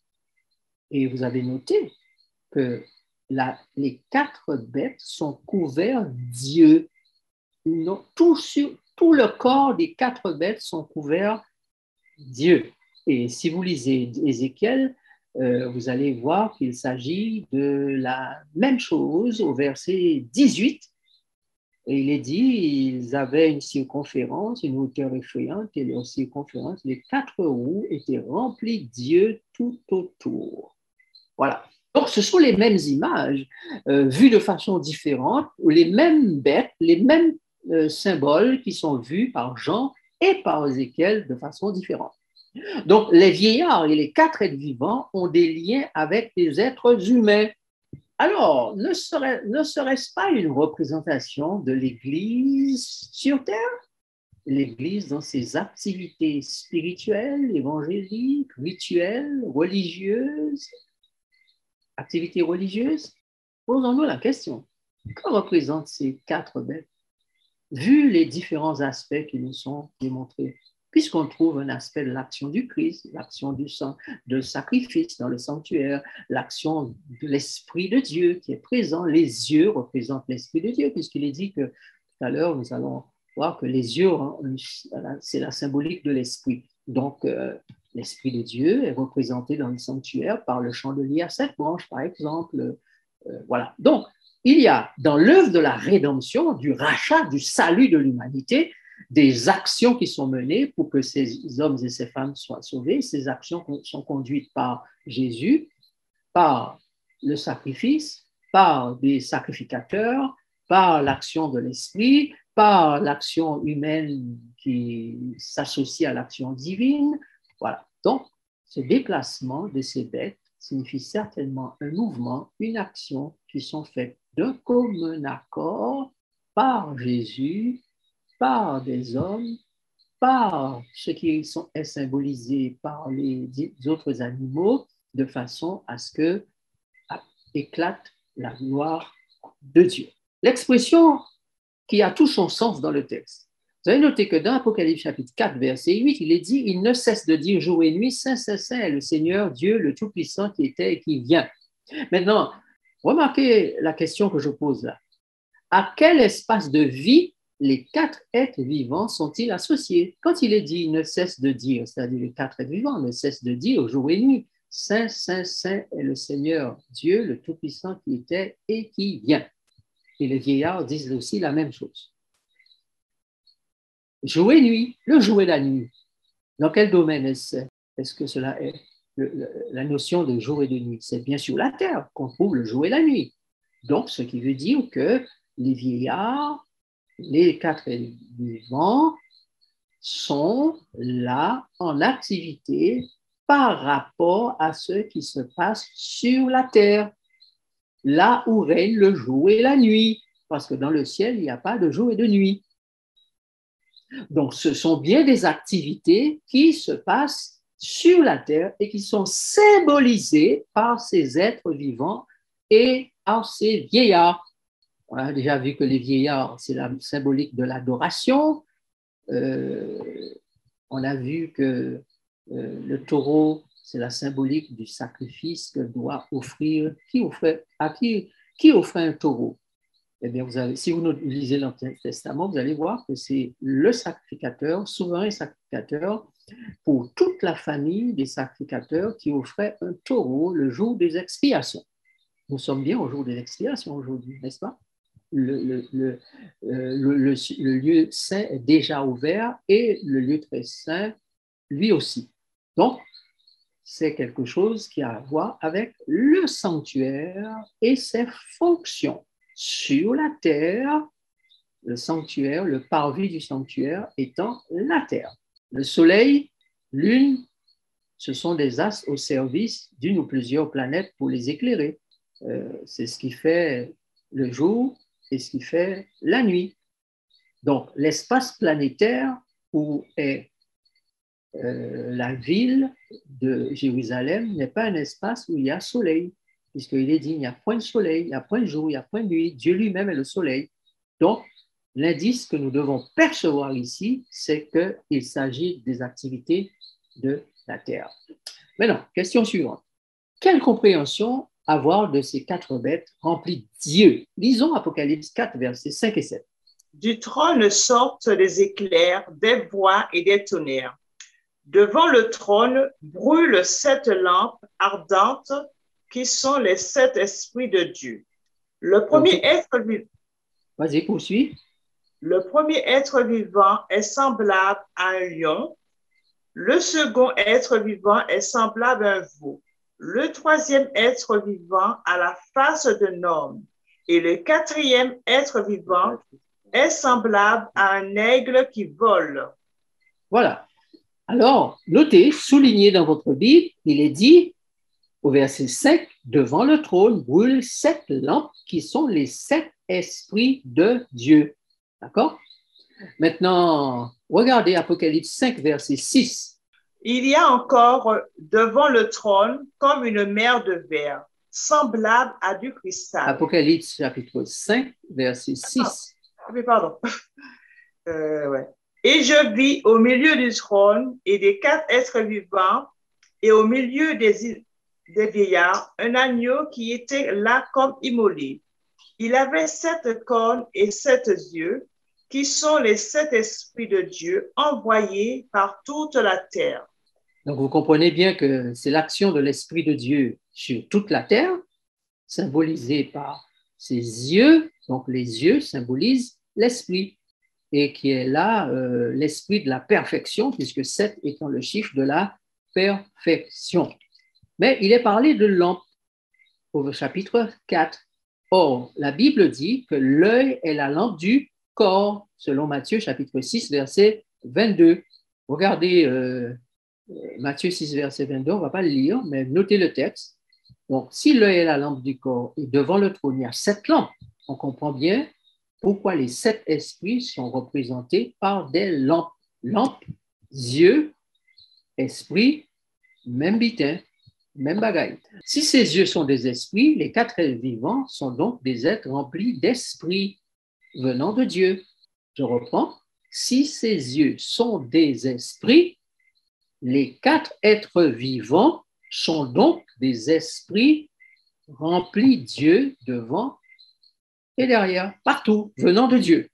Et vous avez noté que la, les quatre bêtes sont couverts d'yeux. Tout, sur, tout le corps des quatre bêtes sont couverts d'yeux. Et si vous lisez Ézéchiel, euh, vous allez voir qu'il s'agit de la même chose au verset dix-huit. Et il est dit, ils avaient une circonférence, une hauteur effrayante, et leur circonférence, les quatre roues étaient remplies d'yeux tout autour. Voilà. Donc, ce sont les mêmes images, euh, vues de façon différente, ou les mêmes bêtes, les mêmes euh, symboles qui sont vus par Jean et par Ézéchiel de façon différente. Donc, les vieillards et les quatre êtres vivants ont des liens avec les êtres humains. Alors, ne serait, ne serait-ce pas une représentation de l'Église sur terre? L'Église dans ses activités spirituelles, évangéliques, rituelles, religieuses, activités religieuses? Posons-nous la question. Que représentent ces quatre bêtes? Vu les différents aspects qui nous sont démontrés, puisqu'on trouve un aspect de l'action du Christ, l'action du sang, de sacrifice dans le sanctuaire, l'action de l'Esprit de Dieu qui est présent. Les yeux représentent l'Esprit de Dieu, puisqu'il est dit que tout à l'heure, nous allons voir que les yeux, hein, c'est la symbolique de l'Esprit. Donc, euh, l'Esprit de Dieu est représenté dans le sanctuaire par le chandelier à sept branches, par exemple. Euh, voilà. Donc, il y a dans l'œuvre de la rédemption, du rachat, du salut de l'humanité, des actions qui sont menées pour que ces hommes et ces femmes soient sauvés. Ces actions sont conduites par Jésus, par le sacrifice, par des sacrificateurs, par l'action de l'Esprit, par l'action humaine qui s'associe à l'action divine. Voilà. Donc, ce déplacement de ces bêtes signifie certainement un mouvement, une action qui sont faites d'un commun accord par Jésus, par des hommes, par ce qui sont, est symbolisé par les autres animaux, de façon à ce que éclate la gloire de Dieu. L'expression qui a tout son sens dans le texte. Vous avez noté que dans Apocalypse chapitre quatre, verset huit, il est dit « Il ne cesse de dire jour et nuit, Saint, Saint, Saint est le Seigneur Dieu, le Tout-Puissant qui était et qui vient. » Maintenant, remarquez la question que je pose là. À quel espace de vie les quatre êtres vivants sont-ils associés? Quand il est dit « Il ne cesse de dire », c'est-à-dire les quatre êtres vivants ne cessent de dire jour et nuit, « Saint, Saint, Saint est le Seigneur Dieu, le Tout-Puissant qui était et qui vient. » Et les vieillards disent aussi la même chose. Jour et nuit, le jour et la nuit. Dans quel domaine est-ce, est-ce que cela est le, le, la notion de jour et de nuit? C'est bien sur la terre qu'on trouve le jour et la nuit. Donc, ce qui veut dire que les vieillards, les quatre vivants, sont là en activité par rapport à ce qui se passe sur la terre, là où règne le jour et la nuit, parce que dans le ciel, il n'y a pas de jour et de nuit. Donc, ce sont bien des activités qui se passent sur la terre et qui sont symbolisées par ces êtres vivants et par ces vieillards. On a déjà vu que les vieillards, c'est la symbolique de l'adoration. Euh, on a vu que euh, le taureau, c'est la symbolique du sacrifice que doit offrir. Qui offrait, à qui, qui offrait un taureau? Eh bien, vous avez, si vous lisez l'Ancien Testament, vous allez voir que c'est le sacrificateur, souverain sacrificateur, pour toute la famille des sacrificateurs qui offrait un taureau le jour des expiations. Nous sommes bien au jour des expiations aujourd'hui, n'est-ce pas? Le, le, le, euh, le, le, le lieu saint est déjà ouvert et le lieu très saint, lui aussi. Donc, c'est quelque chose qui a à voir avec le sanctuaire et ses fonctions. Sur la terre, le sanctuaire, le parvis du sanctuaire étant la terre. Le soleil, lune, ce sont des astres au service d'une ou plusieurs planètes pour les éclairer. Euh, c'est ce qui fait le jour et ce qui fait la nuit. Donc, l'espace planétaire où est euh, la ville de Jérusalem n'est pas un espace où il y a soleil, puisqu'il est dit, il n'y a point de soleil, il n'y a point de jour, il n'y a point de nuit. Dieu lui-même est le soleil. Donc, l'indice que nous devons percevoir ici, c'est qu'il s'agit des activités de la terre. Maintenant, question suivante. Quelle compréhension avoir de ces quatre bêtes remplies d'yeux? Lisons Apocalypse quatre, versets cinq et sept. Du trône sortent des éclairs, des voix et des tonnerres. Devant le trône brûlent sept lampes ardentes qui sont les sept esprits de Dieu. Le premier okay. être vivant. Vas-y, poursuis. Le premier être vivant est semblable à un lion. Le second être vivant est semblable à un veau. Le troisième être vivant a la face d'un homme. Et le quatrième être vivant est semblable à un aigle qui vole. Voilà. Alors, notez, soulignez dans votre Bible, il est dit au verset cinq, devant le trône brûlent sept lampes qui sont les sept esprits de Dieu. D'accord? Maintenant, regardez Apocalypse cinq, verset six. Il y a encore devant le trône comme une mer de verre, semblable à du cristal. Apocalypse chapitre cinq, verset six. Ah, mais pardon. Euh, ouais. Et je vis au milieu du trône et des quatre êtres vivants et au milieu des, des vieillards un agneau qui était là comme immolé. Il avait sept cornes et sept yeux, qui sont les sept esprits de Dieu envoyés par toute la terre. Donc, vous comprenez bien que c'est l'action de l'Esprit de Dieu sur toute la terre, symbolisée par ses yeux. Donc, les yeux symbolisent l'Esprit, et qui est là euh, l'Esprit de la perfection, puisque sept étant le chiffre de la perfection. Mais il est parlé de lampe au chapitre quatre. Or, la Bible dit que l'œil est la lampe du corps, selon Matthieu chapitre six, verset vingt-deux. Regardez euh, Matthieu six, verset vingt-deux, on ne va pas le lire, mais notez le texte. Donc, si l'œil est la lampe du corps et devant le trône, il y a sept lampes, on comprend bien pourquoi les sept esprits sont représentés par des lampes. Lampes, yeux, esprit, même bitin, même bagaille. Si ces yeux sont des esprits, les quatre êtres vivants sont donc des êtres remplis d'esprit venant de Dieu. Je reprends. Si ces yeux sont des esprits, les quatre êtres vivants sont donc des esprits remplis Dieu devant et derrière, partout, venant de Dieu.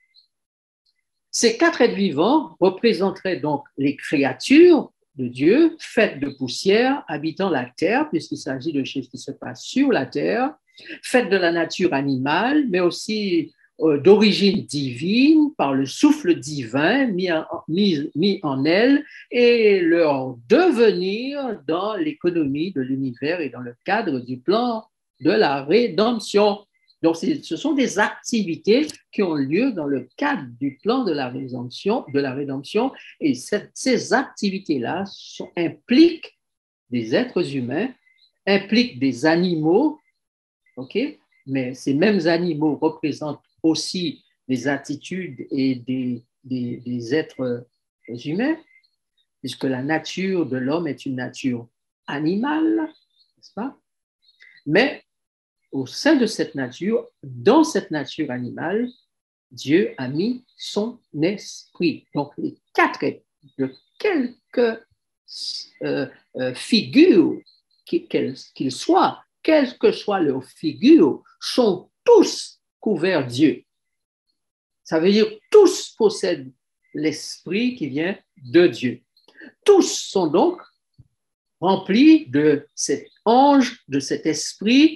Ces quatre êtres vivants représenteraient donc les créatures de Dieu, faites de poussière, habitant la terre, puisqu'il s'agit de choses qui se passent sur la terre, faites de la nature animale, mais aussi euh, d'origine divine, par le souffle divin mis en, mis, mis en elles, et leur devenir dans l'économie de l'univers et dans le cadre du plan de la rédemption. Donc, ce sont des activités qui ont lieu dans le cadre du plan de la rédemption, de la rédemption et cette, ces activités-là sont, impliquent des êtres humains, impliquent des animaux, ok? Mais ces mêmes animaux représentent aussi des attitudes et des, des, des êtres humains, puisque la nature de l'homme est une nature animale, n'est-ce pas? Mais au sein de cette nature, dans cette nature animale, Dieu a mis son esprit. Donc, les quatre êtres, de quelque euh, euh, figure qu'ils qu'ils soient, quelle que soit leur figure, sont tous couverts Dieu. Ça veut dire tous possèdent l'esprit qui vient de Dieu. Tous sont donc remplis de cet ange, de cet esprit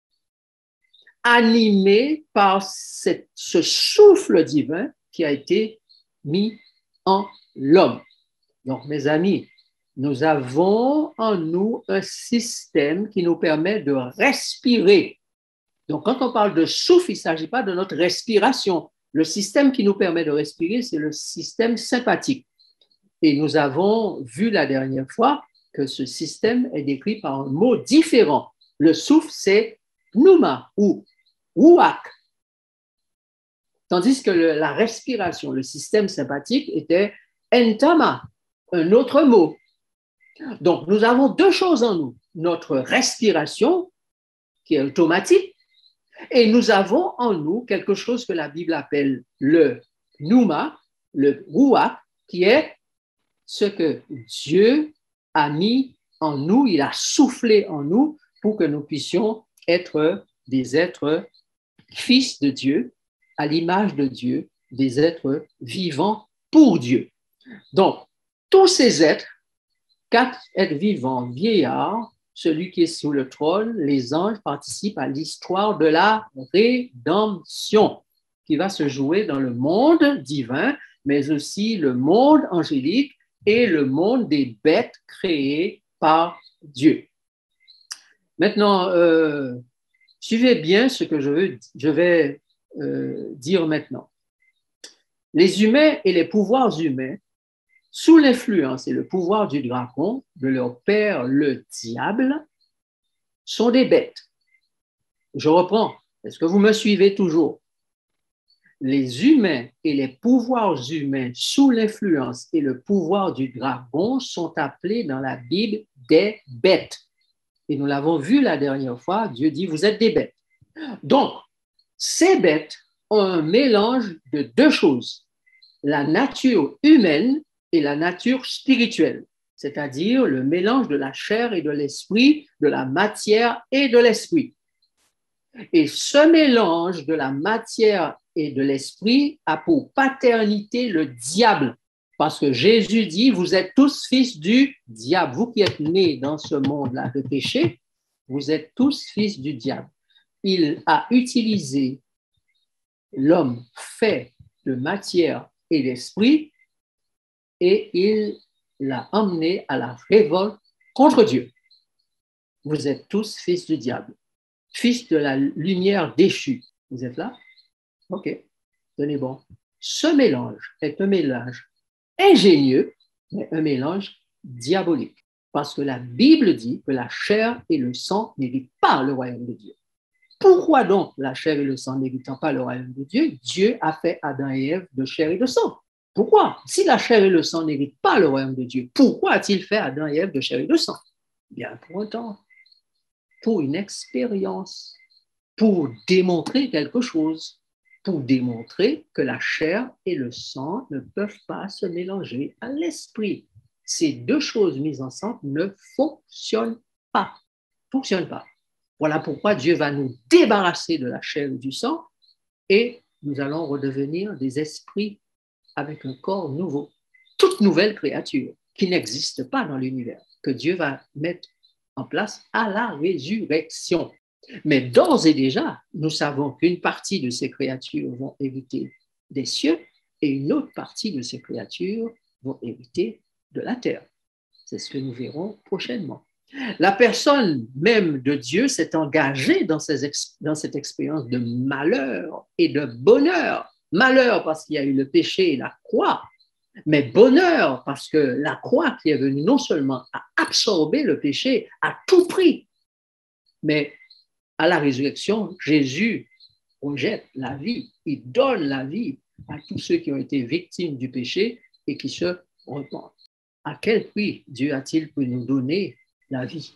animé par cette, ce souffle divin qui a été mis en l'homme. Donc, mes amis, nous avons en nous un système qui nous permet de respirer. Donc, quand on parle de souffle, il ne s'agit pas de notre respiration. Le système qui nous permet de respirer, c'est le système sympathique. Et nous avons vu la dernière fois que ce système est décrit par un mot différent. Le souffle, c'est pneuma ou ruach. Tandis que le, la respiration, le système sympathique était entama, un autre mot. Donc, nous avons deux choses en nous. Notre respiration, qui est automatique, et nous avons en nous quelque chose que la Bible appelle le pneuma, le ruach, qui est ce que Dieu a mis en nous, il a soufflé en nous pour que nous puissions être des êtres fils de Dieu, à l'image de Dieu, des êtres vivants pour Dieu. Donc, tous ces êtres, quatre êtres vivants, vieillards, celui qui est sous le trône, les anges participent à l'histoire de la rédemption qui va se jouer dans le monde divin, mais aussi le monde angélique et le monde des bêtes créées par Dieu. Maintenant, euh, suivez bien ce que je, veux, je vais euh, dire maintenant. Les humains et les pouvoirs humains, sous l'influence et le pouvoir du dragon, de leur père le diable, sont des bêtes. Je reprends. Est-ce que vous me suivez toujours? Les humains et les pouvoirs humains sous l'influence et le pouvoir du dragon sont appelés dans la Bible des bêtes. Et nous l'avons vu la dernière fois, Dieu dit, vous êtes des bêtes. Donc, ces bêtes ont un mélange de deux choses, la nature humaine et la nature spirituelle, c'est-à-dire le mélange de la chair et de l'esprit, de la matière et de l'esprit. Et ce mélange de la matière et de l'esprit a pour paternité le diable, parce que Jésus dit, vous êtes tous fils du diable. Vous qui êtes nés dans ce monde-là de péché, vous êtes tous fils du diable. Il a utilisé l'homme fait de matière et d'esprit et il l'a emmené à la révolte contre Dieu. Vous êtes tous fils du diable, fils de la lumière déchue. Vous êtes là? OK, tenez bon. Ce mélange est un mélange ingénieux, mais un mélange diabolique. Parce que la Bible dit que la chair et le sang n'héritent pas le royaume de Dieu. Pourquoi donc la chair et le sang n'héritant pas le royaume de Dieu? Dieu a fait Adam et Ève de chair et de sang. Pourquoi? Si la chair et le sang n'héritent pas le royaume de Dieu, pourquoi a-t-il fait Adam et Ève de chair et de sang? Bien pour un temps, pour une expérience, pour démontrer quelque chose, pour démontrer que la chair et le sang ne peuvent pas se mélanger à l'esprit. Ces deux choses mises ensemble ne fonctionnent pas. Fonctionnent pas. Voilà pourquoi Dieu va nous débarrasser de la chair et du sang et nous allons redevenir des esprits avec un corps nouveau, toute nouvelle créature qui n'existe pas dans l'univers, que Dieu va mettre en place à la résurrection. Mais d'ores et déjà, nous savons qu'une partie de ces créatures vont hériter des cieux et une autre partie de ces créatures vont hériter de la terre. C'est ce que nous verrons prochainement. La personne même de Dieu s'est engagée dans, ces, dans cette expérience de malheur et de bonheur. Malheur parce qu'il y a eu le péché et la croix, mais bonheur parce que la croix qui est venue non seulement à absorber le péché à tout prix, mais à la résurrection, Jésus rejette la vie, il donne la vie à tous ceux qui ont été victimes du péché et qui se repentent. À quel prix Dieu a-t-il pu nous donner la vie?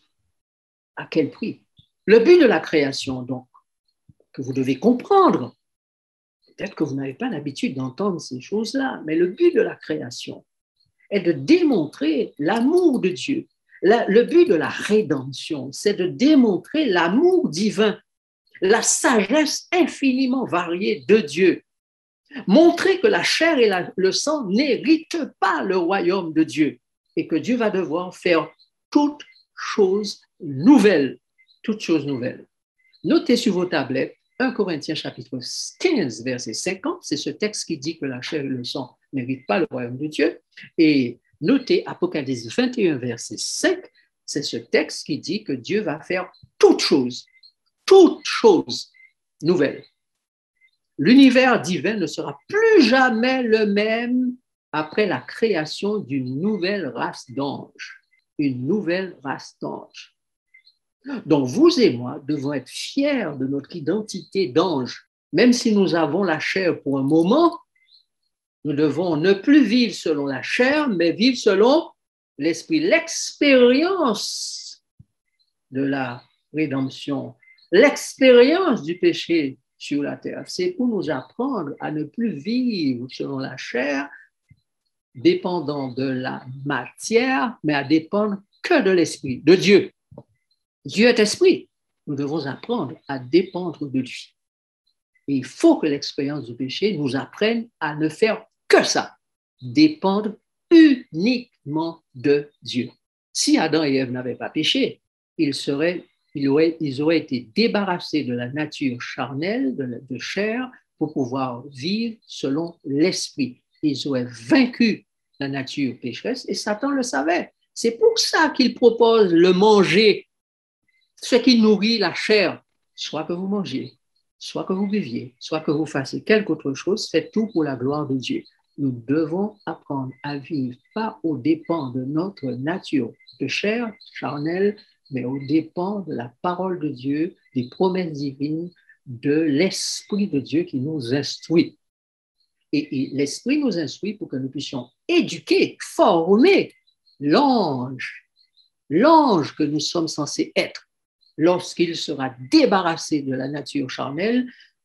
À quel prix? Le but de la création, donc, que vous devez comprendre, peut-être que vous n'avez pas l'habitude d'entendre ces choses-là, mais le but de la création est de démontrer l'amour de Dieu. La, le but de la rédemption, c'est de démontrer l'amour divin, la sagesse infiniment variée de Dieu. Montrer que la chair et la, le sang n'héritent pas le royaume de Dieu et que Dieu va devoir faire toutes choses nouvelles, toutes choses nouvelles. Notez sur vos tablettes un Corinthiens chapitre quinze, verset cinquante, c'est ce texte qui dit que la chair et le sang n'héritent pas le royaume de Dieu. Et notez Apocalypse vingt et un, verset cinq, c'est ce texte qui dit que Dieu va faire toutes choses, toutes choses nouvelles. L'univers divin ne sera plus jamais le même après la création d'une nouvelle race d'anges, une nouvelle race d'anges. Donc, vous et moi devons être fiers de notre identité d'ange. Même si nous avons la chair pour un moment, nous devons ne plus vivre selon la chair, mais vivre selon l'esprit. L'expérience de la rédemption, l'expérience du péché sur la terre, c'est pour nous apprendre à ne plus vivre selon la chair, dépendant de la matière, mais à dépendre que de l'esprit, de Dieu. Dieu est esprit. Nous devons apprendre à dépendre de lui. Et il faut que l'expérience du péché nous apprenne à ne faire que ça, dépendre uniquement de Dieu. Si Adam et Ève n'avaient pas péché, ils, seraient, ils, auraient, ils auraient été débarrassés de la nature charnelle, de, la, de chair, pour pouvoir vivre selon l'esprit. Ils auraient vaincu la nature pécheresse et Satan le savait. C'est pour ça qu'il propose le manger, ce qui nourrit la chair, soit que vous mangiez, soit que vous buviez, soit que vous fassiez quelque autre chose, faites tout pour la gloire de Dieu. Nous devons apprendre à vivre pas aux dépens de notre nature de chair charnelle, mais aux dépens de la parole de Dieu, des promesses divines, de l'Esprit de Dieu qui nous instruit. Et, et l'Esprit nous instruit pour que nous puissions éduquer, former l'ange, l'ange que nous sommes censés être. Lorsqu'il sera débarrassé de la nature charnelle,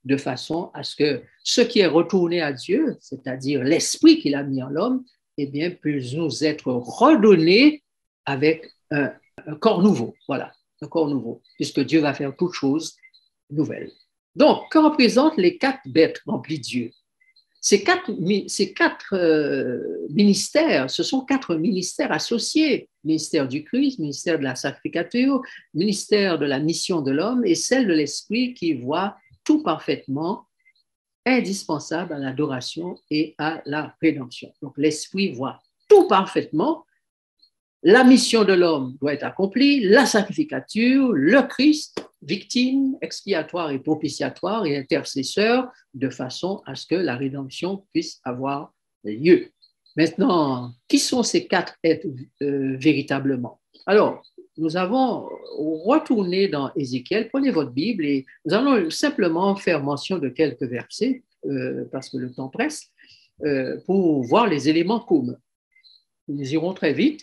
de façon à ce que ce qui est retourné à Dieu, c'est-à-dire l'esprit qu'il a mis en l'homme, eh bien, puisse nous être redonné avec un, un corps nouveau. Voilà, un corps nouveau, puisque Dieu va faire toutes choses nouvelles. Donc, que représentent les quatre bêtes remplies de Dieu? Ces quatre, ces quatre euh, ministères, ce sont quatre ministères associés. Ministère du Christ, ministère de la sacrificature, ministère de la mission de l'homme et celle de l'esprit qui voit tout parfaitement indispensable à l'adoration et à la rédemption. Donc l'esprit voit tout parfaitement. La mission de l'homme doit être accomplie, la sacrificature, le Christ, victime, expiatoire et propitiatoire et intercesseur, de façon à ce que la rédemption puisse avoir lieu. Maintenant, qui sont ces quatre êtres euh, véritablement? Alors, nous avons retourné dans Ézéchiel, prenez votre Bible et nous allons simplement faire mention de quelques versets, euh, parce que le temps presse, euh, pour voir les éléments communs. Nous irons très vite.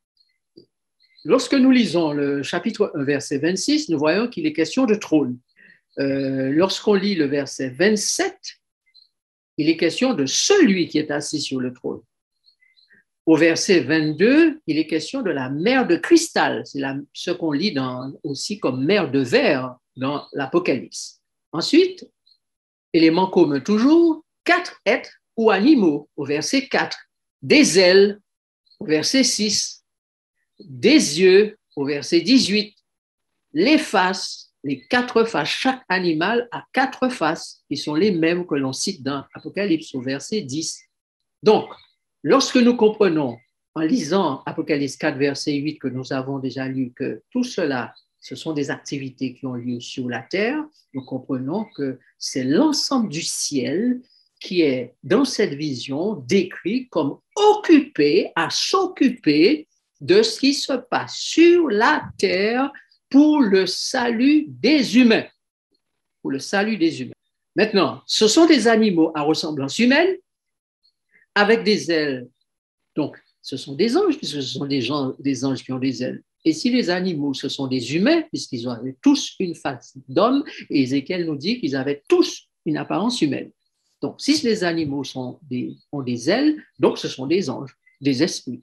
Lorsque nous lisons le chapitre un, verset vingt-six, nous voyons qu'il est question de trône. Euh, lorsqu'on lit le verset vingt-sept, il est question de celui qui est assis sur le trône. Au verset vingt-deux, il est question de la mer de cristal. C'est la, ce qu'on lit dans, aussi comme mer de verre dans l'Apocalypse. Ensuite, élément commun toujours, quatre êtres ou animaux au verset quatre, des ailes au verset six, des yeux au verset dix-huit, les faces, les quatre faces, chaque animal a quatre faces qui sont les mêmes que l'on cite dans Apocalypse au verset dix. Donc, lorsque nous comprenons en lisant Apocalypse quatre, verset huit, que nous avons déjà lu, que tout cela, ce sont des activités qui ont lieu sur la terre, nous comprenons que c'est l'ensemble du ciel qui est dans cette vision décrit comme occupé à s'occuper de ce qui se passe sur la terre pour le salut des humains. Pour le salut des humains. Maintenant, ce sont des animaux à ressemblance humaine, avec des ailes. Donc, ce sont des anges, puisque ce sont des, gens, des anges qui ont des ailes. Et si les animaux, ce sont des humains, puisqu'ils ont tous une face d'homme, et Ézéchiel nous dit qu'ils avaient tous une apparence humaine. Donc, si les animaux sont des, ont des ailes, donc ce sont des anges, des esprits.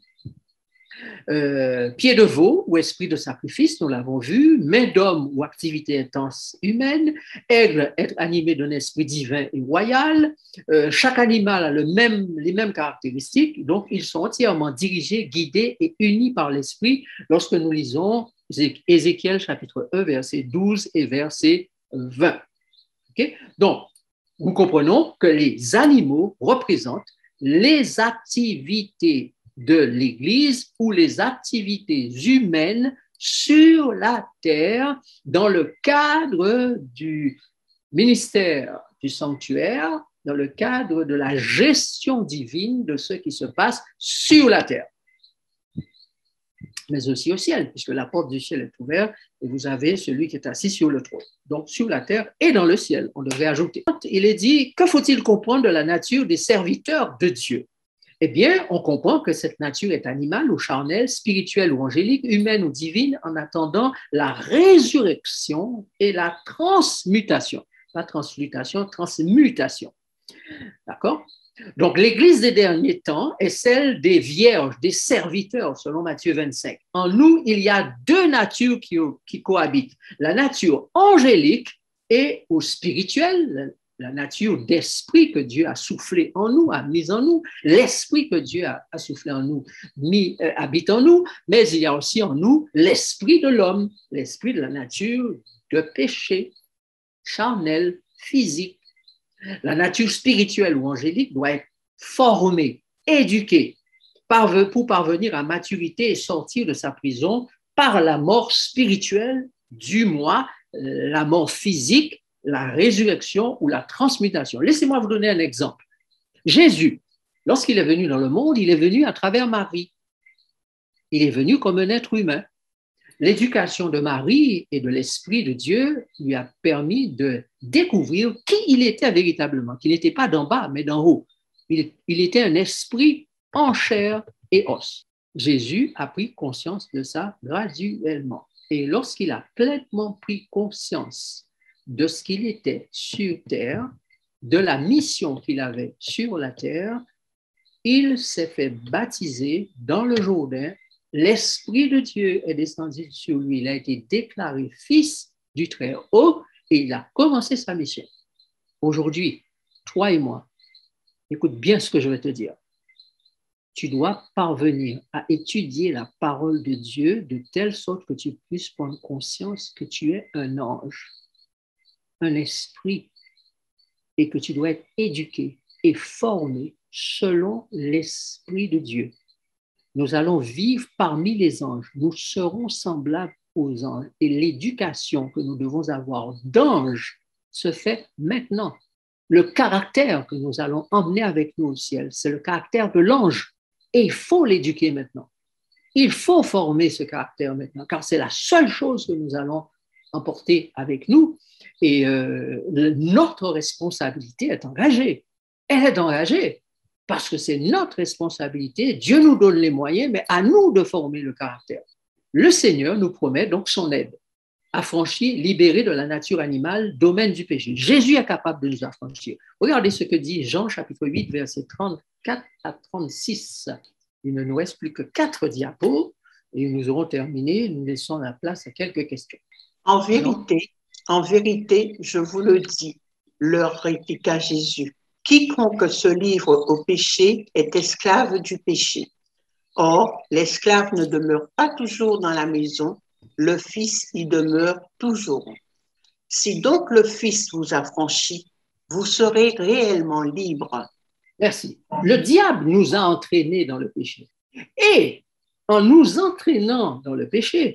Euh, pied de veau ou esprit de sacrifice, nous l'avons vu, main d'homme ou activité intense humaine, aigle, être animé d'un esprit divin et royal, euh, chaque animal a le même, les mêmes caractéristiques, donc ils sont entièrement dirigés, guidés et unis par l'esprit lorsque nous lisons Ézéchiel chapitre un, verset douze et verset vingt. Okay? Donc, nous comprenons que les animaux représentent les activités de l'Église ou les activités humaines sur la terre dans le cadre du ministère du sanctuaire, dans le cadre de la gestion divine de ce qui se passe sur la terre, mais aussi au ciel, puisque la porte du ciel est ouverte et vous avez celui qui est assis sur le trône. Donc, sur la terre et dans le ciel, on devrait ajouter. Il est dit, que faut-il comprendre de la nature des serviteurs de Dieu? Eh bien, on comprend que cette nature est animale ou charnelle, spirituelle ou angélique, humaine ou divine, en attendant la résurrection et la transmutation. Pas transmutation, transmutation. D'accord? Donc, l'Église des derniers temps est celle des vierges, des serviteurs, selon Matthieu vingt-cinq. En nous, il y a deux natures qui, qui cohabitent. La nature angélique et ou spirituelle, la nature d'esprit que Dieu a soufflé en nous, a mis en nous, l'esprit que Dieu a, a soufflé en nous, mis, euh, habite en nous, mais il y a aussi en nous l'esprit de l'homme, l'esprit de la nature de péché, charnel, physique. La nature spirituelle ou angélique doit être formée, éduquée, pour parvenir à maturité et sortir de sa prison par la mort spirituelle, du moins la mort physique, la résurrection ou la transmutation. Laissez-moi vous donner un exemple. Jésus, lorsqu'il est venu dans le monde, il est venu à travers Marie. Il est venu comme un être humain. L'éducation de Marie et de l'Esprit de Dieu lui a permis de découvrir qui il était véritablement, qu'il n'était pas d'en bas, mais d'en haut. Il, il était un esprit en chair et os. Jésus a pris conscience de ça graduellement. Et lorsqu'il a pleinement pris conscience de ce qu'il était sur terre, de la mission qu'il avait sur la terre, il s'est fait baptiser dans le Jourdain. L'Esprit de Dieu est descendu sur lui. Il a été déclaré fils du Très-Haut et il a commencé sa mission. Aujourd'hui, toi et moi, écoute bien ce que je vais te dire. Tu dois parvenir à étudier la parole de Dieu de telle sorte que tu puisses prendre conscience que tu es un ange, un esprit, et que tu dois être éduqué et formé selon l'Esprit de Dieu. Nous allons vivre parmi les anges. Nous serons semblables aux anges. Et l'éducation que nous devons avoir d'ange se fait maintenant. Le caractère que nous allons emmener avec nous au ciel, c'est le caractère de l'ange. Et il faut l'éduquer maintenant. Il faut former ce caractère maintenant, car c'est la seule chose que nous allons emporter avec nous. Et euh, notre responsabilité est engagée. Elle est engagée parce que c'est notre responsabilité. Dieu nous donne les moyens, mais à nous de former le caractère. Le Seigneur nous promet donc son aide, affranchis, libérés de la nature animale, domaine du péché. Jésus est capable de nous affranchir. Regardez ce que dit Jean chapitre huit, versets trente-quatre à trente-six. Il ne nous reste plus que quatre diapos et nous aurons terminé. Nous laissons la place à quelques questions. En vérité, en vérité, je vous le dis, leur répliqua Jésus, quiconque se livre au péché est esclave du péché. Or, l'esclave ne demeure pas toujours dans la maison, le Fils y demeure toujours. Si donc le Fils vous affranchit, vous serez réellement libre. Merci. Le diable nous a entraînés dans le péché. Et en nous entraînant dans le péché,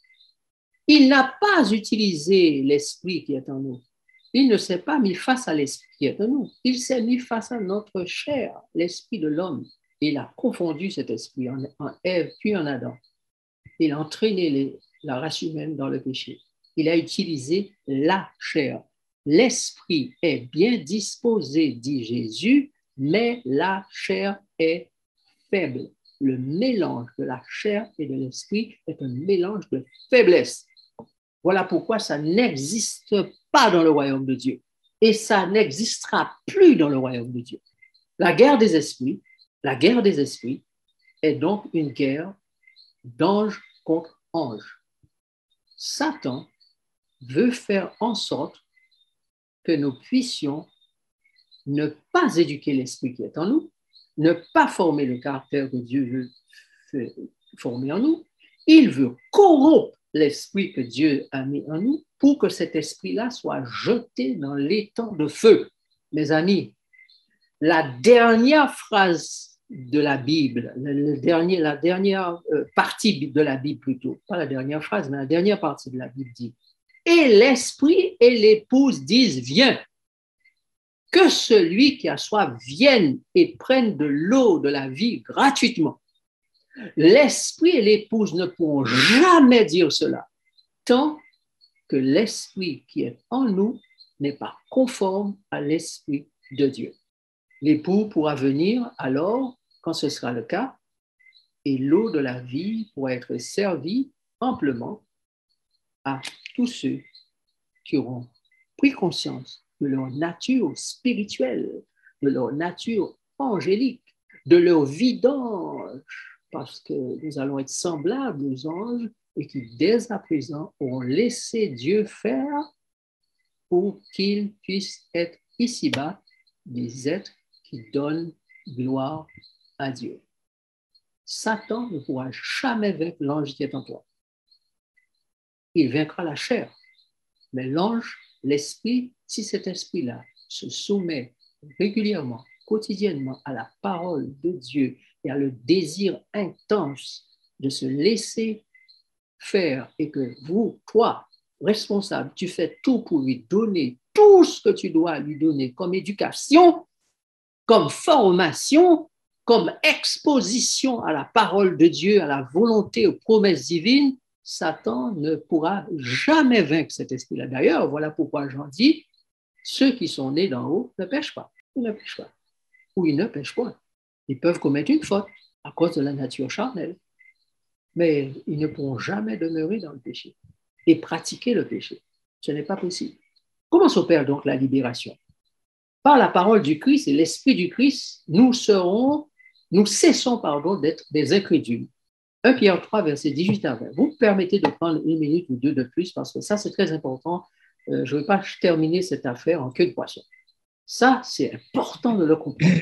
il n'a pas utilisé l'esprit qui est en nous. Il ne s'est pas mis face à l'esprit qui est en nous. Il s'est mis face à notre chair, l'esprit de l'homme. Il a confondu cet esprit en, en Ève puis en Adam. Il a entraîné les, la race humaine dans le péché. Il a utilisé la chair. L'esprit est bien disposé, dit Jésus, mais la chair est faible. Le mélange de la chair et de l'esprit est un mélange de faiblesse. Voilà pourquoi ça n'existe pas dans le royaume de Dieu. Et ça n'existera plus dans le royaume de Dieu. La guerre des esprits, la guerre des esprits est donc une guerre d'ange contre ange. Satan veut faire en sorte que nous puissions ne pas éduquer l'esprit qui est en nous, ne pas former le caractère que Dieu veut former en nous. Il veut corrompre l'esprit que Dieu a mis en nous pour que cet esprit-là soit jeté dans l'étang de feu. Mes amis, la dernière phrase de la Bible, le dernier, la dernière partie de la Bible plutôt, pas la dernière phrase, mais la dernière partie de la Bible dit « Et l'esprit et l'épouse disent « Viens ». Que celui qui a soif vienne et prenne de l'eau de la vie gratuitement. L'esprit et l'épouse ne pourront jamais dire cela tant que l'esprit qui est en nous n'est pas conforme à l'esprit de Dieu. L'époux pourra venir alors, quand ce sera le cas, et l'eau de la vie pourra être servie amplement à tous ceux qui auront pris conscience de leur nature spirituelle, de leur nature angélique, de leur vidange, parce que nous allons être semblables aux anges et qui, dès à présent, auront laissé Dieu faire pour qu'ils puissent être ici-bas des êtres qui donnent gloire à Dieu. Satan ne pourra jamais vaincre l'ange qui est en toi. Il vaincra la chair, mais l'ange, l'esprit, si cet esprit-là se soumet régulièrement, quotidiennement à la parole de Dieu et à le désir intense de se laisser faire et que vous, toi, responsable, tu fais tout pour lui donner tout ce que tu dois lui donner comme éducation, comme formation, comme exposition à la parole de Dieu, à la volonté, aux promesses divines, Satan ne pourra jamais vaincre cet esprit-là. D'ailleurs, voilà pourquoi Jean dit, ceux qui sont nés d'en haut ne pêchent pas, ils ne pêchent pas, ou ils ne pêchent pas. Ils peuvent commettre une faute à cause de la nature charnelle, mais ils ne pourront jamais demeurer dans le péché et pratiquer le péché. Ce n'est pas possible. Comment s'opère donc la libération? Par la parole du Christ et l'Esprit du Christ, nous serons, nous cessons, pardon, d'être des incrédules. un Pierre trois, verset dix-huit à vingt. Vous me permettez de prendre une minute ou deux de plus parce que ça, c'est très important. Euh, je ne vais pas terminer cette affaire en queue de poisson. Ça, c'est important de le comprendre.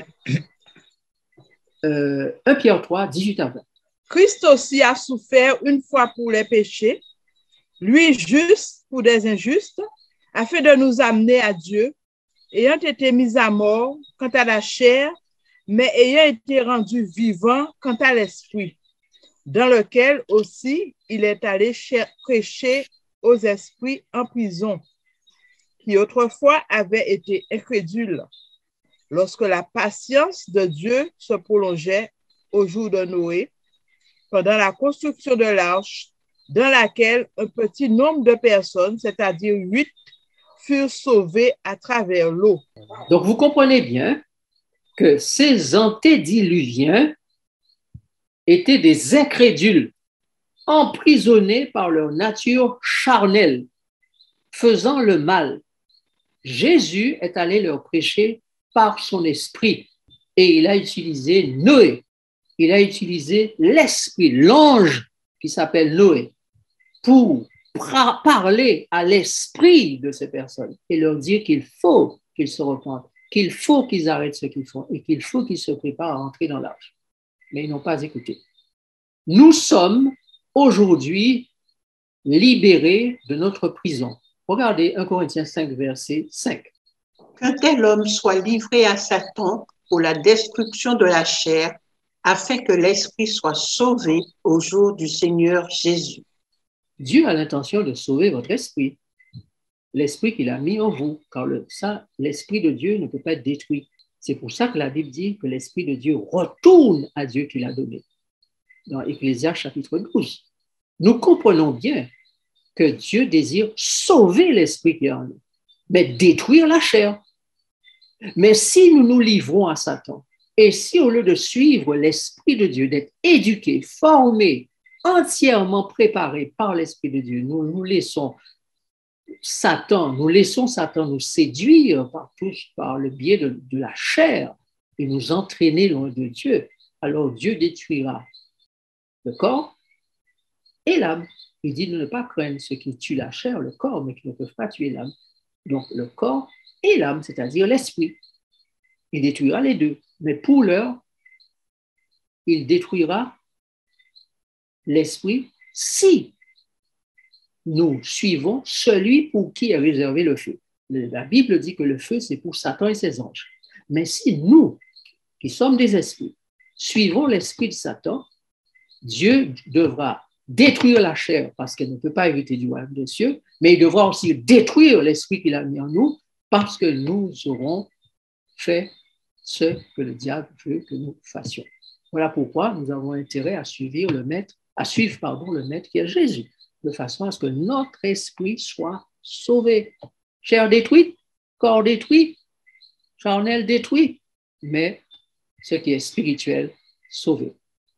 Euh, un Pierre trois, dix-huit à vingt. Christ aussi a souffert une fois pour les péchés, lui juste pour des injustes, afin de nous amener à Dieu, ayant été mis à mort quant à la chair, mais ayant été rendu vivant quant à l'esprit, dans lequel aussi il est allé prêcher aux esprits en prison, qui autrefois avaient été incrédules, lorsque la patience de Dieu se prolongeait au jour de Noé, pendant la construction de l'arche, dans laquelle un petit nombre de personnes, c'est-à-dire huit, furent sauvées à travers l'eau. Donc, vous comprenez bien que ces antédiluviens étaient des incrédules, emprisonnés par leur nature charnelle, faisant le mal. Jésus est allé leur prêcher par son esprit et il a utilisé Noé. Il a utilisé l'esprit, l'ange qui s'appelle Noé, pour parler à l'esprit de ces personnes et leur dire qu'il faut qu'ils se repentent, qu'il faut qu'ils arrêtent ce qu'ils font et qu'il faut qu'ils se préparent à entrer dans l'arche. Mais ils n'ont pas écouté. Nous sommes aujourd'hui libérés de notre prison. Regardez un Corinthiens cinq, verset cinq. Qu'un tel homme soit livré à Satan pour la destruction de la chair, afin que l'esprit soit sauvé au jour du Seigneur Jésus. Dieu a l'intention de sauver votre esprit, l'esprit qu'il a mis en vous, car le, ça, l'esprit de Dieu ne peut pas être détruit. C'est pour ça que la Bible dit que l'esprit de Dieu retourne à Dieu qui l'a donné. Dans Ecclésiaste chapitre douze. Nous comprenons bien que Dieu désire sauver l'esprit qui est en nous, mais détruire la chair. Mais si nous nous livrons à Satan, et si au lieu de suivre l'esprit de Dieu, d'être éduqués, formés, entièrement préparés par l'esprit de Dieu, nous nous laissons Satan, nous laissons Satan nous séduire par, tous, par le biais de, de la chair et nous entraîner loin de Dieu, alors Dieu détruira le corps et l'âme. Il dit de ne pas craindre ceux qui tuent la chair, le corps, mais qui ne peuvent pas tuer l'âme. Donc le corps et l'âme, c'est-à-dire l'esprit. Il détruira les deux. Mais pour l'heure, il détruira l'esprit si nous suivons celui pour qui est réservé le feu. La Bible dit que le feu, c'est pour Satan et ses anges. Mais si nous, qui sommes des esprits, suivons l'esprit de Satan, Dieu devra détruire la chair parce qu'elle ne peut pas hériter du royaume des cieux, mais il devra aussi détruire l'esprit qu'il a mis en nous parce que nous aurons fait ce que le diable veut que nous fassions. Voilà pourquoi nous avons intérêt à suivre le maître, à suivre pardon, le maître qui est Jésus, de façon à ce que notre esprit soit sauvé. Chair détruite, corps détruit, charnel détruit, mais ce qui est spirituel, sauvé.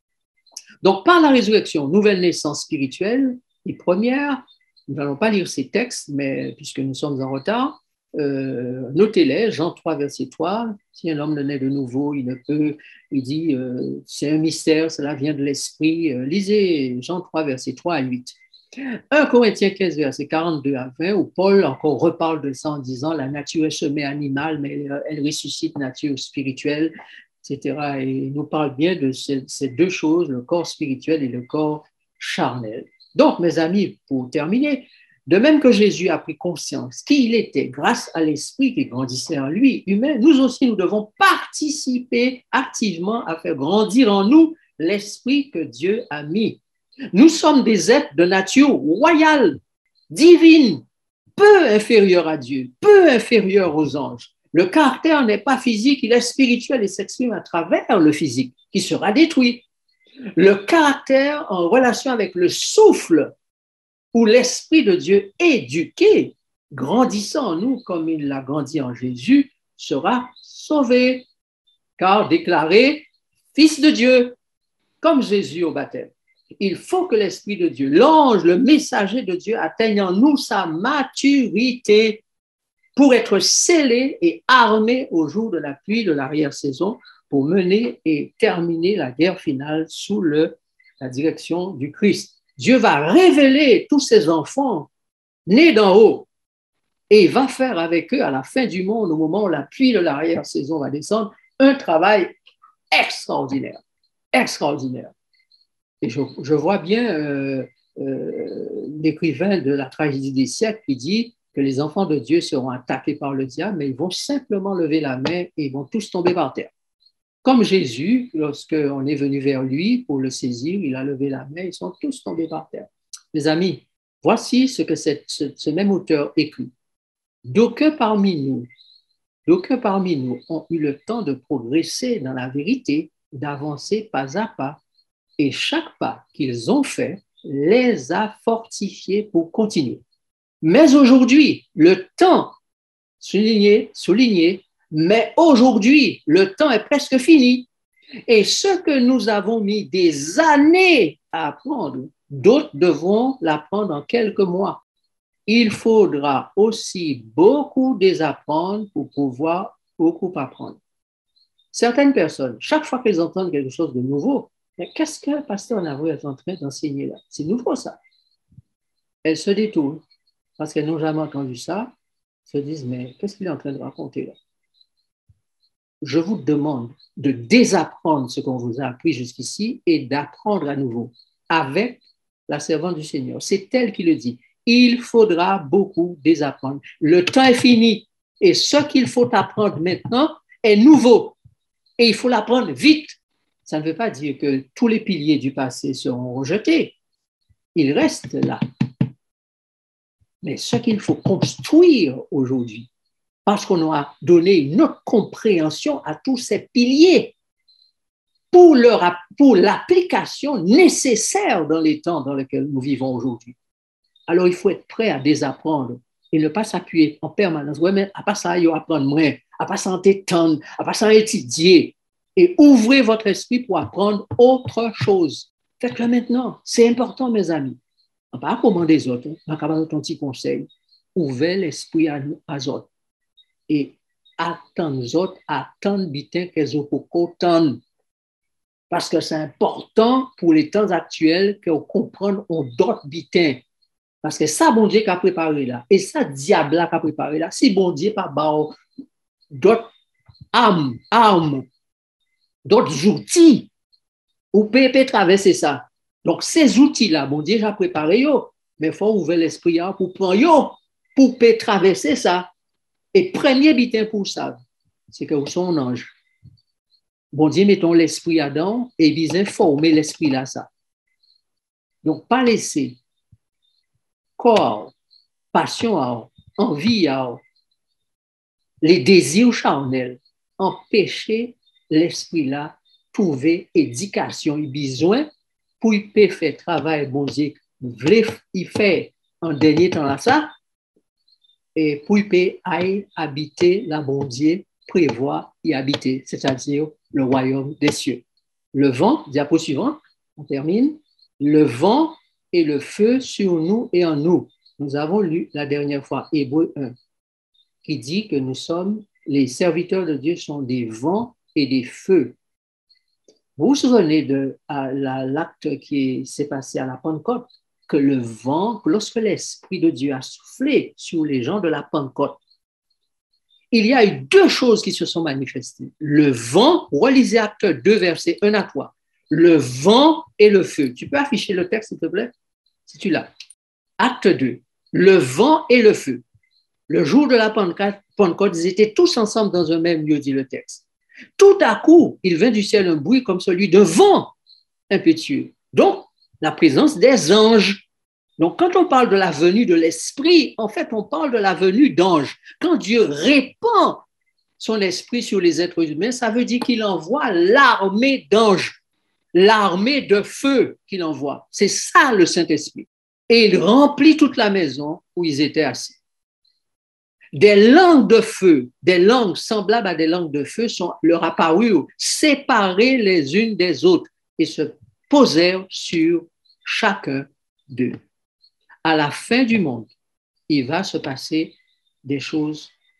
Donc, par la résurrection, nouvelle naissance spirituelle, et première, nous n'allons pas lire ces textes, mais puisque nous sommes en retard, euh, notez-les, Jean trois, verset trois, si un homme ne naît de nouveau, il ne peut, il dit, euh, c'est un mystère, cela vient de l'esprit. Euh, lisez Jean trois, verset trois à huit. un Corinthiens quinze, verset quarante-deux à vingt, où Paul encore reparle de ça en disant, la nature est semée animale, mais elle, elle ressuscite nature spirituelle, et cetera. Et il nous parle bien de ces, ces deux choses, le corps spirituel et le corps charnel. Donc, mes amis, pour terminer, de même que Jésus a pris conscience qu'il était, grâce à l'esprit qui grandissait en lui, humain, nous aussi, nous devons participer activement à faire grandir en nous l'esprit que Dieu a mis. Nous sommes des êtres de nature royale, divine, peu inférieurs à Dieu, peu inférieurs aux anges. Le caractère n'est pas physique, il est spirituel et s'exprime à travers le physique, qui sera détruit. Le caractère en relation avec le souffle, où l'Esprit de Dieu éduqué, grandissant en nous comme il l'a grandi en Jésus, sera sauvé, car déclaré Fils de Dieu, comme Jésus au baptême. Il faut que l'Esprit de Dieu, l'ange, le messager de Dieu, atteigne en nous sa maturité. pour être scellés et armés au jour de la pluie de l'arrière-saison pour mener et terminer la guerre finale sous le, la direction du Christ. Dieu va révéler tous ses enfants nés d'en haut et il va faire avec eux à la fin du monde, au moment où la pluie de l'arrière-saison va descendre, un travail extraordinaire, extraordinaire. Et je, je vois bien euh, euh, l'écrivain de la tragédie des siècles qui dit que les enfants de Dieu seront attaqués par le diable, mais ils vont simplement lever la main et ils vont tous tomber par terre. Comme Jésus, lorsqu'on est venu vers lui pour le saisir, il a levé la main, ils sont tous tombés par terre. Mes amis, voici ce que cette, ce, ce même auteur écrit. D'aucuns parmi nous, d'aucuns parmi nous ont eu le temps de progresser dans la vérité, d'avancer pas à pas, et chaque pas qu'ils ont fait les a fortifiés pour continuer. Mais aujourd'hui, le temps, souligné, souligné, mais aujourd'hui, le temps est presque fini. Et ce que nous avons mis des années à apprendre, d'autres devront l'apprendre en quelques mois. Il faudra aussi beaucoup désapprendre pour pouvoir beaucoup apprendre. Certaines personnes, chaque fois qu'elles entendent quelque chose de nouveau, mais qu'est-ce que le pasteur Navoué est en train d'enseigner là? C'est nouveau ça. Elles se détournent parce qu'elles n'ont jamais entendu ça, se disent, mais qu'est-ce qu'il est en train de raconter là? Je vous demande de désapprendre ce qu'on vous a appris jusqu'ici et d'apprendre à nouveau avec la servante du Seigneur. C'est elle qui le dit. Il faudra beaucoup désapprendre. Le temps est fini et ce qu'il faut apprendre maintenant est nouveau et il faut l'apprendre vite. Ça ne veut pas dire que tous les piliers du passé seront rejetés. Ils restent là. Mais ce qu'il faut construire aujourd'hui, parce qu'on aura donné une autre compréhension à tous ces piliers pour, leur, pour l'application nécessaire dans les temps dans lesquels nous vivons aujourd'hui. Alors, il faut être prêt à désapprendre et ne pas s'appuyer en permanence. Oui, mais à part ça, il faut apprendre moins, à part ça, étendre, à part ça, étudier. Et ouvrez votre esprit pour apprendre autre chose. Faites-le maintenant. C'est important, mes amis. Pas comment des autres, on va donner un petit conseil. Ouvrez l'esprit à, à autres. Et attendre les autres, attendre bitin qu'elles ont pour qu'autant. Parce que c'est important pour les temps actuels qu'on comprenne d'autres bitins. Parce que ça, bon Dieu qui a préparé là, et ça, diable qui a préparé là, si bon Dieu pas bon, d'autres armes, armes, d'autres outils, ou peut traverser ça. Donc, ces outils-là, bon Dieu a préparé, yo, mais il faut ouvrir l'esprit pour prendre, yo, pour traverser ça. Et premier bitin pour ça, c'est que vous êtes un ange. Bon Dieu, mettons l'esprit à dedans et il former l'esprit là, ça. Donc, pas laisser corps, passion, envie, les désirs charnels, empêcher l'esprit là, trouver éducation et besoin pour y faire travail, bon Dieu, il fait en dernier temps là, ça, et pour y aller habiter la bon Dieu, prévoir y habiter, c'est-à-dire le royaume des cieux. Le vent, diapo suivant, on termine, le vent et le feu sur nous et en nous. Nous avons lu la dernière fois Hébreux un, qui dit que nous sommes, les serviteurs de Dieu sont des vents et des feux. Vous vous souvenez de l'acte qui s'est passé à la Pentecôte, que le vent, lorsque l'Esprit de Dieu a soufflé sur les gens de la Pentecôte, il y a eu deux choses qui se sont manifestées. Le vent, relisez Acte deux, versets un à trois. Le vent et le feu. Tu peux afficher le texte, s'il te plaît, si tu l'as. Acte deux. Le vent et le feu. Le jour de la Pentecôte, ils étaient tous ensemble dans un même lieu, dit le texte. Tout à coup, il vint du ciel un bruit comme celui d'un vent impétueux. Donc, la présence des anges. Donc, quand on parle de la venue de l'Esprit, en fait, on parle de la venue d'anges. Quand Dieu répand son esprit sur les êtres humains, ça veut dire qu'il envoie l'armée d'anges, l'armée de feu qu'il envoie. C'est ça le Saint-Esprit. Et il remplit toute la maison où ils étaient assis. Des langues de feu, des langues semblables à des langues de feu sont leur apparurent, séparées les unes des autres et se posèrent sur chacun d'eux. À la fin du monde, il va se passer des choses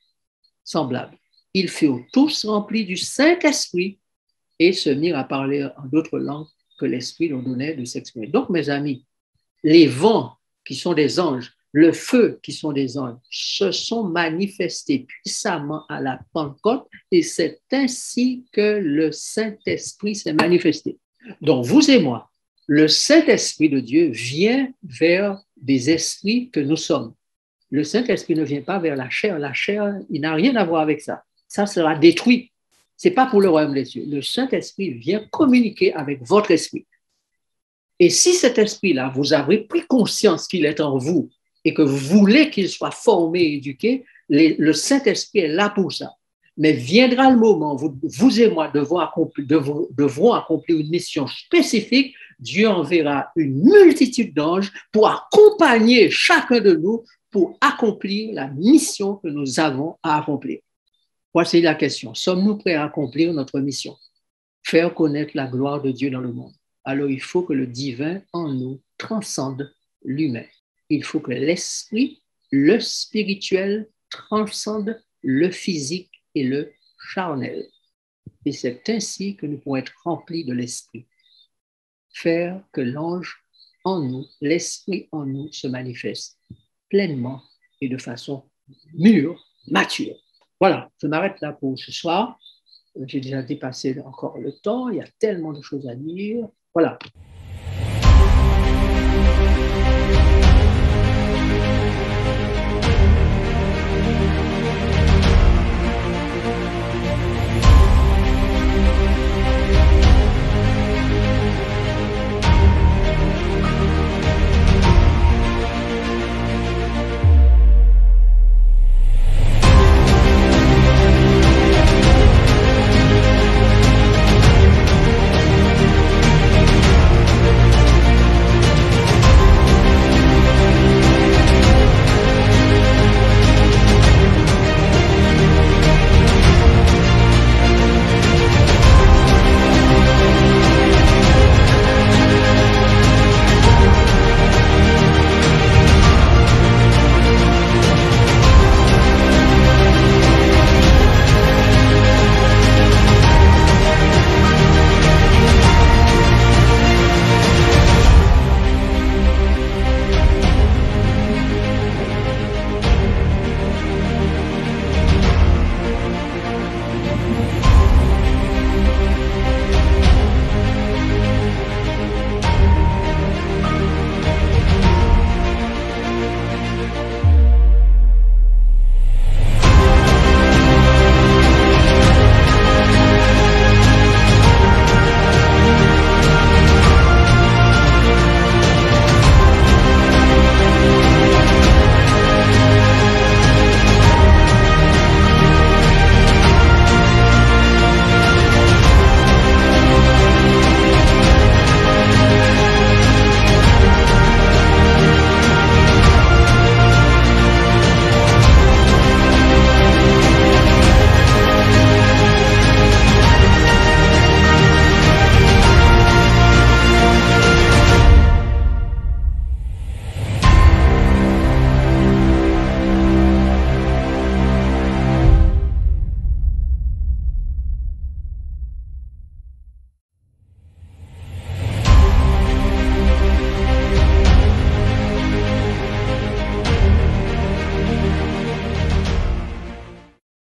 semblables. Ils furent tous remplis du Saint-Esprit et se mirent à parler en d'autres langues que l'Esprit leur donnait de s'exprimer. Donc, mes amis, les vents qui sont des anges, le feu qui sont des anges, se sont manifestés puissamment à la Pentecôte et c'est ainsi que le Saint-Esprit s'est manifesté. Donc, vous et moi, le Saint-Esprit de Dieu vient vers des esprits que nous sommes. Le Saint-Esprit ne vient pas vers la chair. La chair, il n'a rien à voir avec ça. Ça sera détruit. Ce n'est pas pour le royaume des cieux. Le Saint-Esprit vient communiquer avec votre esprit. Et si cet esprit-là, vous avez pris conscience qu'il est en vous et que vous voulez qu'il soit formé et éduqué, les, le Saint-Esprit est là pour ça. Mais viendra le moment où vous, vous et moi devons accomplir, devons, devrons accomplir une mission spécifique. Dieu enverra une multitude d'anges pour accompagner chacun de nous pour accomplir la mission que nous avons à accomplir. Voici la question. Sommes-nous prêts à accomplir notre mission? Faire connaître la gloire de Dieu dans le monde. Alors il faut que le divin en nous transcende l'humain. Il faut que l'esprit, le spirituel, transcende le physique et le charnel. Et c'est ainsi que nous pourrons être remplis de l'esprit. Faire que l'ange en nous, l'esprit en nous se manifeste pleinement et de façon mûre, mature. Voilà, je m'arrête là pour ce soir. J'ai déjà dépassé encore le temps, il y a tellement de choses à dire. Voilà.